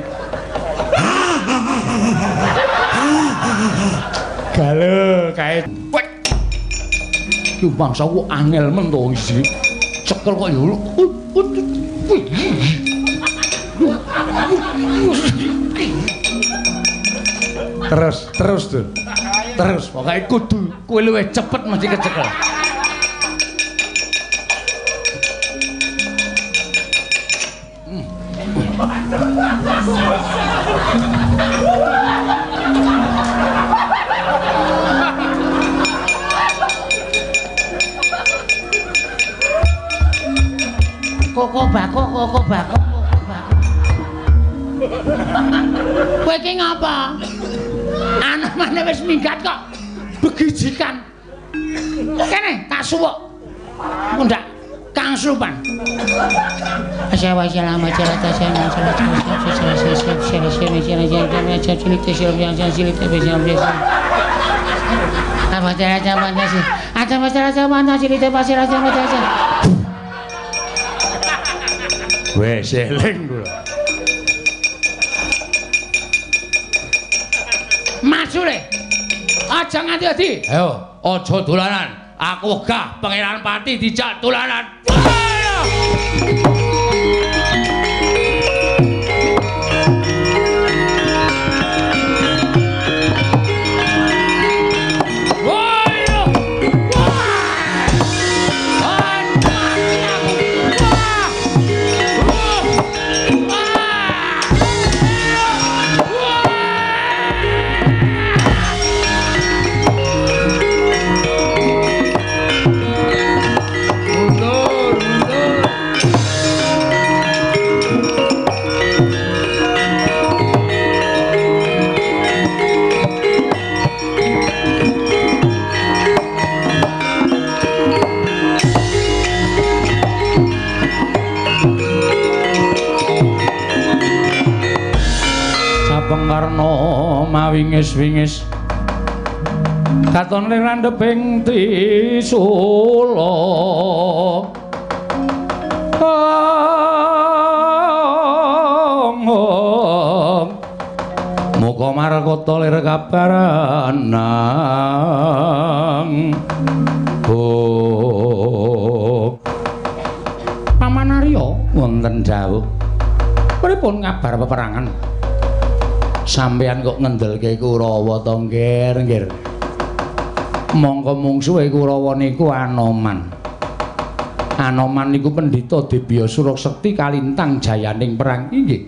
Galo kae. Ki bangsa ku angel men to isi. Cekel kok ya. Terus, terus tuh. Terus pokoke kudu kowe luwih cepet mesti kecekel. Koko bako, koko bako, koko bako. Kowe iki ngapa? Anomane wis minggat kok. Begijikan. Kene tak suwuk. Mundak Kang Supan. Assalamualaikum warahmatullahi wes eling kula. Maju le. Aja nganti-ati. Ayo, aja dolanan. Aku wegah Pangeran Pati dijak dolanan. Ayo. Karno mawingis-wingis katon ning randheping Trisula muga markota lir kabaranang oh Paman Arya wonten dawuh pripun ngabar peperangan sampeyan kok ngendelke Kurawa to nggir nggir mongko mungsuhe Kurawa niku Anoman Anoman niku pendhita Debya Surasekti kalintang jayaning perang inggih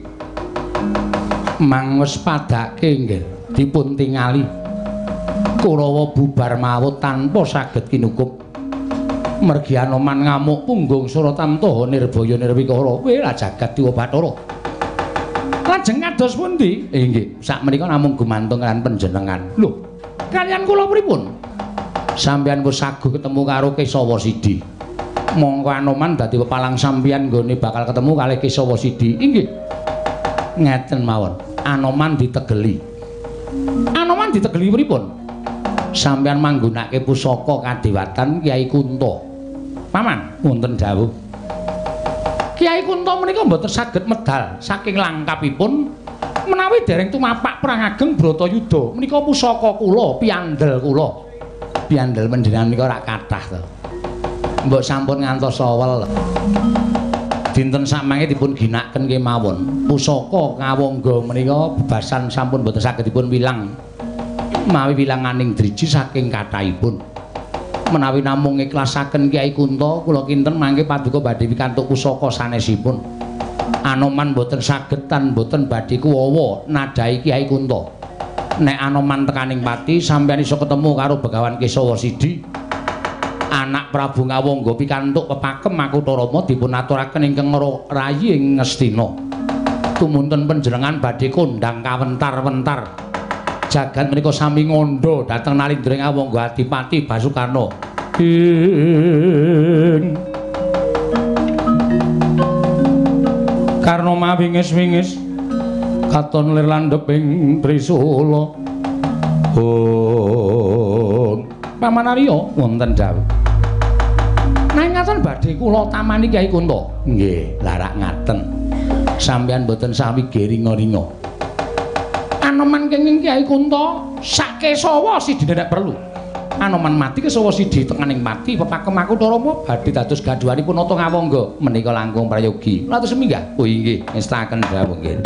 mangus padake nggih dipun tingali Kurawa bubar mawut tanpa saged kinukup mergi Anoman ngamuk punggung Suratamtaha nirbaya nirwikara wela jagat Dewa Bathara lajeng kados pundi? Inggih, sakmenika namung gumantung kan panjenengan. Lho, kalian kula pripun? Sampeyan wis saguh ketemu karo Kesawa Sidi. Monggo Anoman dadi pepalang sampeyan nggone bakal ketemu kalih Kesawa Sidi. Inggih. Ngeten mawon. Anoman ditegeli. Anoman ditegeli pripun? Sampeyan manggunake pusaka kadewatan Kyai Kunta. Paman, wonten dawuh. Kyai Kunta menika mboten saged medal saking langkapipun menawi dereng tumapak perang ageng Bratayuda menika pusaka kula piandel kula piandel panjenengan menika rak kathah to mbok sampun ngantos sawel dinten samangke dipun ginakaken kemawon pusaka kawangga menika bebasan sampun mboten saged dipun wilang mawi wilanganing driji saking kathahipun menawi namung ikhlasaken Kyai Kunta kula kinten mangke paduka badhe pikantuk pusaka sanesipun Anoman boten saged tan boten badhe kuwawa nadhahi Kyai Kunta nek Anoman tekaning pati sampeyan iso ketemu karo Begawan Kesawa Sidi anak Prabu Ngawangga pikantuk pepakem Makutha Rama dipun aturaken ingkang rayi ing Ngastina tumunten panjenengan badhe kondhang kawentar-wentar jagat menika sami ngondo dhateng Nalindra Ngawangga Adipati Basukarna. Ing Karna mawingis-wingis katon lir landheping Trisula. Oh, Paman Arya wonten dawuh. Nang ngaten badhe kula tamani Kyai Kunto. Nggih, larak ngaten. Sampeyan mboten sawi geringa-ringa. Anoman kenging Kyai Kunto sak kesawa sidine nek perlu. Anoman mati kesawa sidi tenganing mati pepakem aku Rama badhe dados gadhuhanipun nata ngawangga menika langkung prayogi. Latus minggah. Oh nggih, ngestaken dawuh nggih.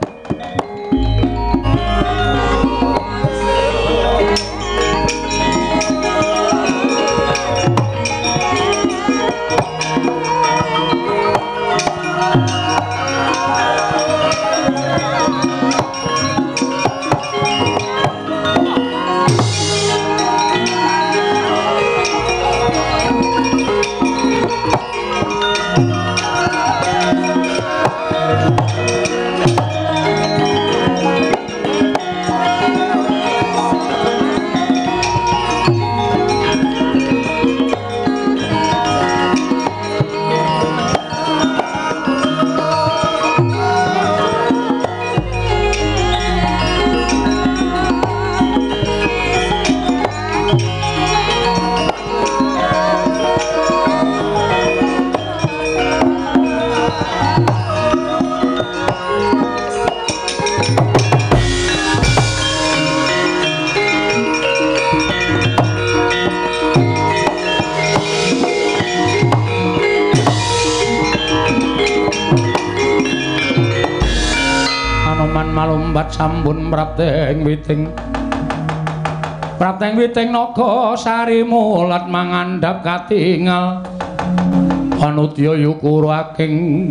Malumpat sampun prapteng witing prapteng witing naga sari mulat mangandhap katingal anudya yukura aking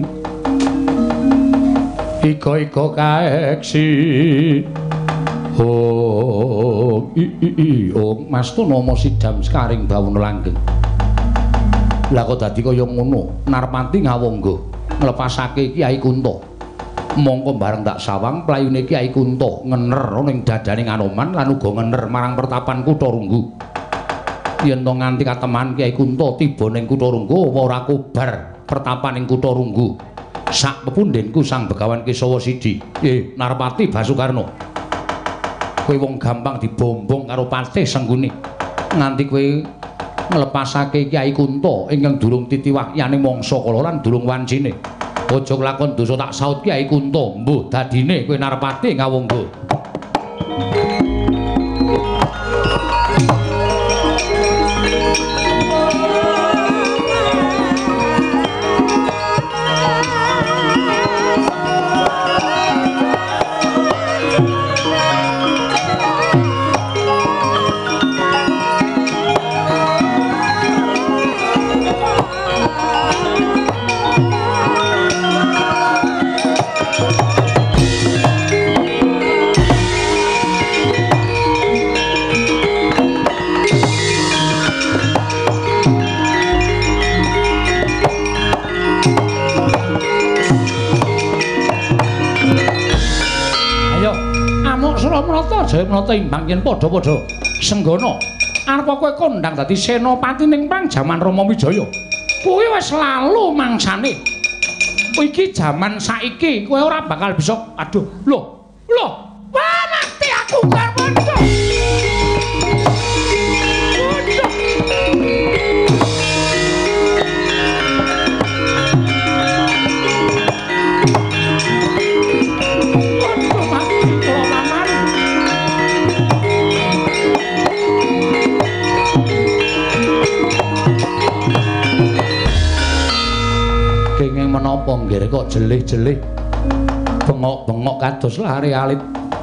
ika-ika kaeksi oh i i i oh mastu nama sidam skaring bawuna langgeng lha kok dadi kaya ngono Narpati ngawangga nglepasake Kyai Kunto mongko bareng tak sawang playune Kyai Kunto ngener ning dadaning Anoman lan uga ngener marang pertapan Kutharunggu. Yen to nganti kateman Kyai Kunto tiba ning Kutharunggu apa ora kobar pertapaning Kutharunggu. Sak pepundhenku Sang Begawan Kesawa Sidi. Eh Narpati Basukarna. Kowe wong gampang dibombong karo Patih Sengguni. Nganti kowe nglepasake Kyai Kunto ingkang durung titiwakyaning mangsa kala lan durung wancine. Aja nglakon dosa tak saut Kyai Kunto, mbuh dadine kowe Narpati ngawangga. Jaya menata imbang yen padha-padha senggana arep kowe kondhang dadi senopati ning pang jaman Rama Wijaya. Kuwi wis lalu mangsane. Iki jaman saiki kowe ora bakal bisa aduh lho lho wah mati aku karo padha. Menapa nggih kok jelih-jelih bengok-bengok kados lare alit.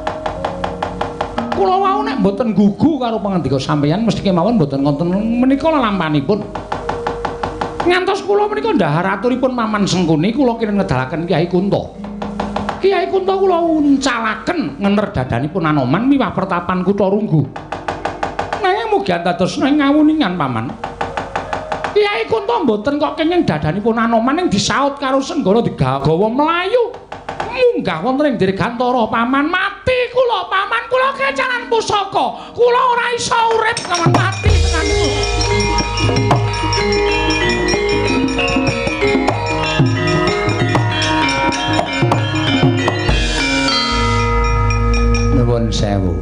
Kula wau nek mboten gugu karo pangandika sampeyan mesti kemawon mboten wonten menika lalampanipun. Ngantos kula menika ndhahar aturipun Maman Sengkuni kula kirim ngedalaken Kyai Kunto. Kyai Kunto kula uncalaken ngener dadanipun Anoman miwah pertapan Kutharunggu. Nanging mugi antados ing ngawuningan Paman. Kyai Kunto mboten kok kenging dadanipun Anoman ing disaut karo Senggana digawa mlayu. Munggah wonten ing Dirgantara Paman mati kula Paman kula kecalan pusaka. Kula ora iso urip Paman mati tenan kula. Nuwun sewu.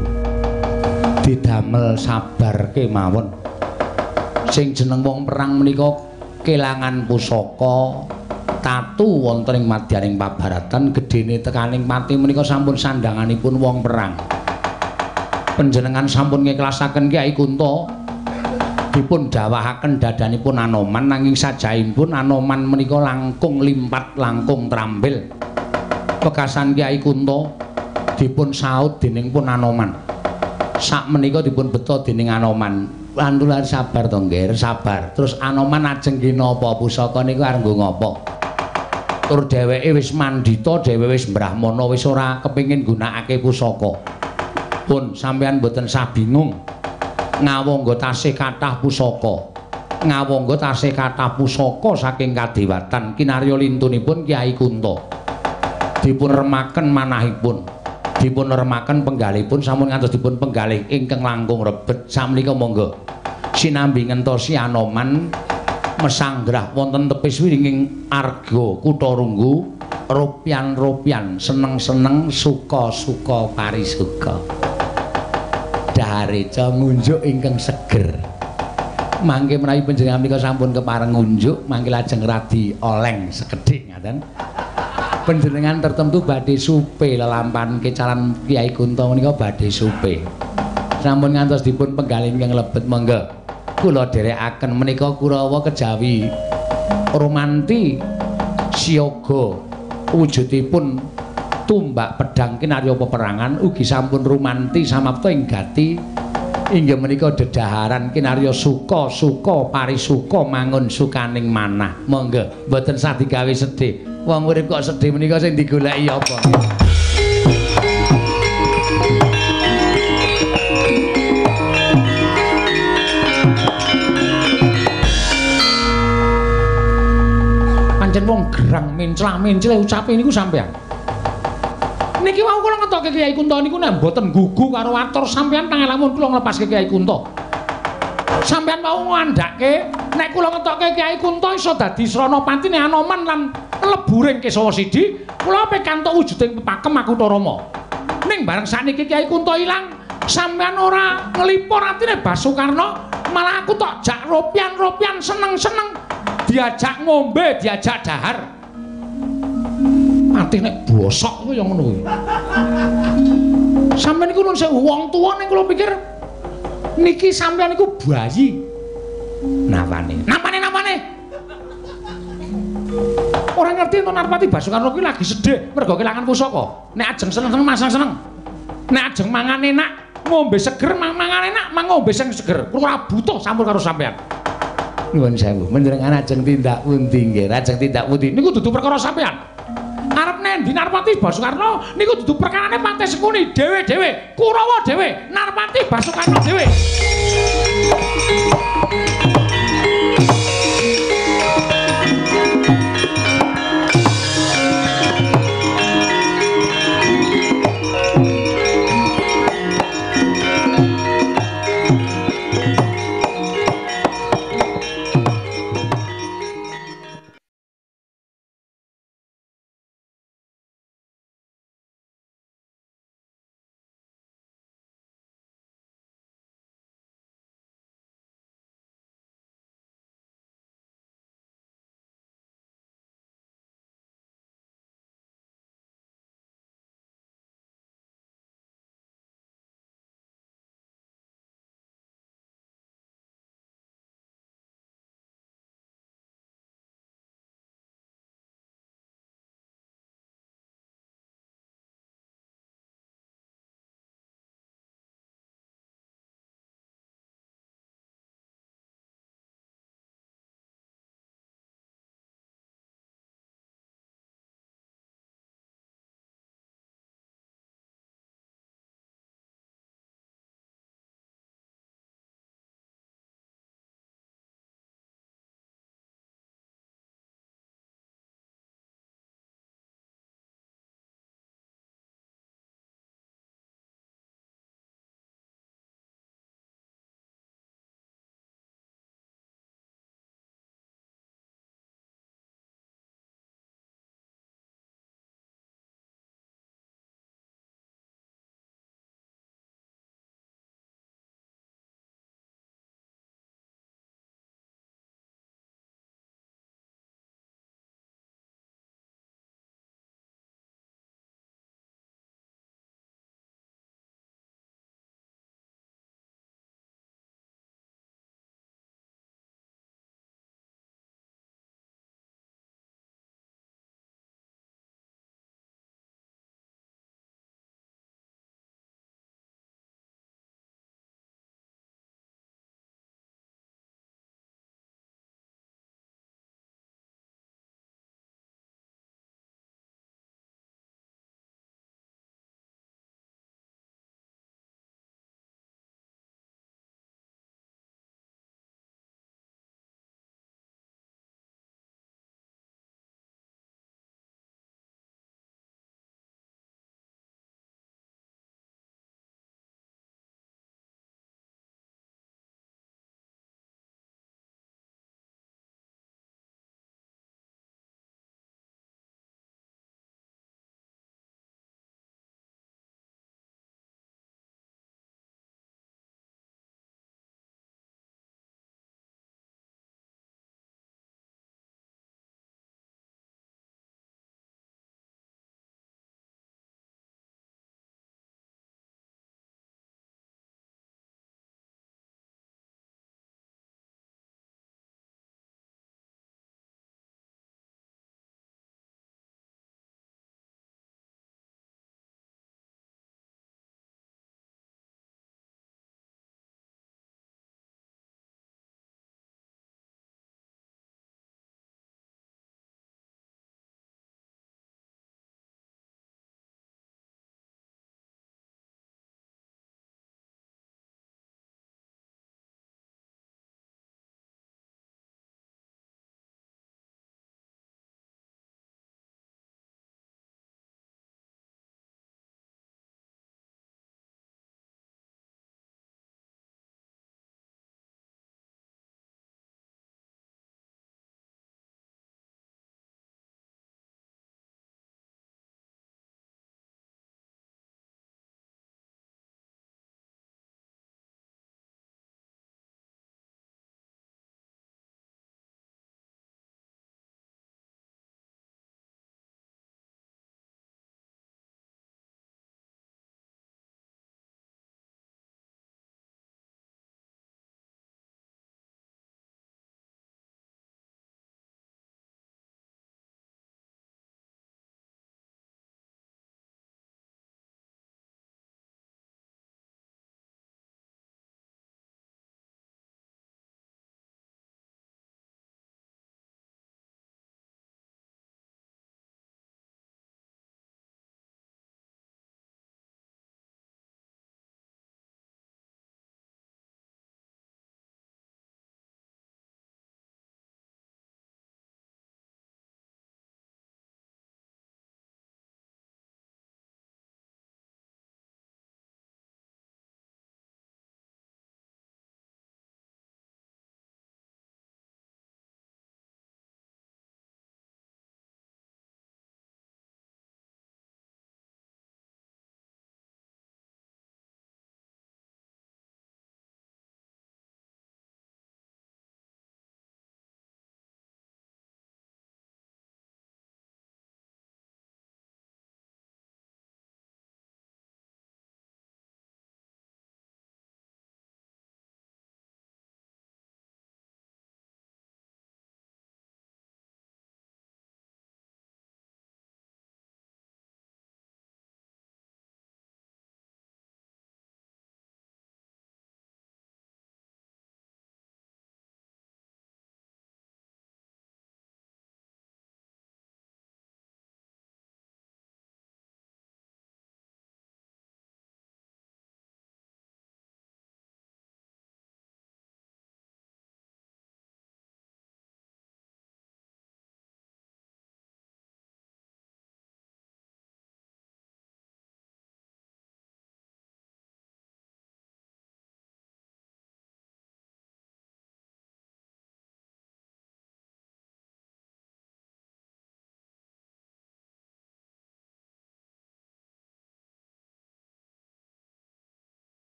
Didamel sabar kemawon. Sing jeneng wong perang menika kelangan pusaka tatu wonten ing madyaning pabaratan gedene tekaning pati menika sampun sandanganipun wong perang. Panjenengan sampun ngiklasaken Kyai Kunto dipun dawahaken dadanipun Anoman nanging sajaipun Anoman menika langkung limpat langkung trambil. Pekasan Kyai Kunto dipun saut dening pun Anoman. Sak menika dipun beto dening Anoman. Lantulan sabar to nggih, sabar. Terus Anoman ajeng ki napa pusaka niku arep nggo ngopo? Tur dheweke wis mandita, dhewe wis brahmana, wis ora kepengin gunakake pusaka. Pun sampeyan mboten sah bingung. Ngawangga tasih kathah pusaka. Ngawangga tasih kathah pusaka saking kadewatan kinarya lintunipun Kyai Kunto. Dipun remaken manahipun. Dipun remaken penggalihipun sampun ngantos dipun penggalih ingkang langkung rebet. Samangika monggo sinambi ngentosi Anoman mesanggrah wonten tepis wiringing arga Kutha Runggu ropyan-ropyan seneng-seneng suka-suka parisuka dahareca ngunjuk ingkang seger mangke menawi panjenengan menika sampun kepareng ngunjuk mangke lajeng radi oleng sekedhik ngaten panjenengan tertentu badhe supe lelampahan kecalan Kyai Kunto menika badhe supe sampun ngantos dipun penggalih ingkang lebet monggo kula dherekaken menika Kurawa kejawi romanti siyaga wujudipun tumbak pedang kinarya peperangan ugi sampun rumanti samapta ing gati inggih menika dedaharan kinarya suka suka parisuka mangun sukaning manah monggo mboten sah digawe sedih wong urip kok sedih menika sing digoleki apa pancen wong gerang menclah-mencleh ucape niku sampean. Niki wau kula ngetoke Kyai Kunto niku nek mboten gugu karo atur sampean pangelamun kula nglepaske Kyai Kunto. Sampean mau ngandhake nek kula ngetoke Kyai Kunto iso dadi sranapatine Anoman lan leburing Kesawa Sidi, kula pikantuk wujuding pepakem Makutha Rama. Ning bareng sakniki Kyai Kunto ilang, sampean ora nglipur atine Basukarna, malah aku tok jak ropyan-ropyan seneng-seneng diajak ngombe, diajak dahar. Mati nek bosok kuwi ya ngono kuwi. Sampeyan niku nun sewu wong tuwa ning kula pikir niki sampeyan niku bayi. Napane? Napane napane? Ora ngerti to Narpati Basukarna kuwi lagi sedih mergo kelangan pusaka. Nek ajeng seneng-seneng masang seneng. Nek ajeng mangan enak, ngombe seger, mangan enak, ngombe sing seger. Ora butuh campur karo sampeyan. Nuwun sewu, panjenengan ajeng tindak pundi nggih? Ajeng tindak pundi? Niku dudu perkara sampeyan. Arep nendi Narpati Basukarna niku dudu perkarane Pati Sekuni dhewe-dhewe, Kurawa dhewe, Narpati Basukarna dhewe.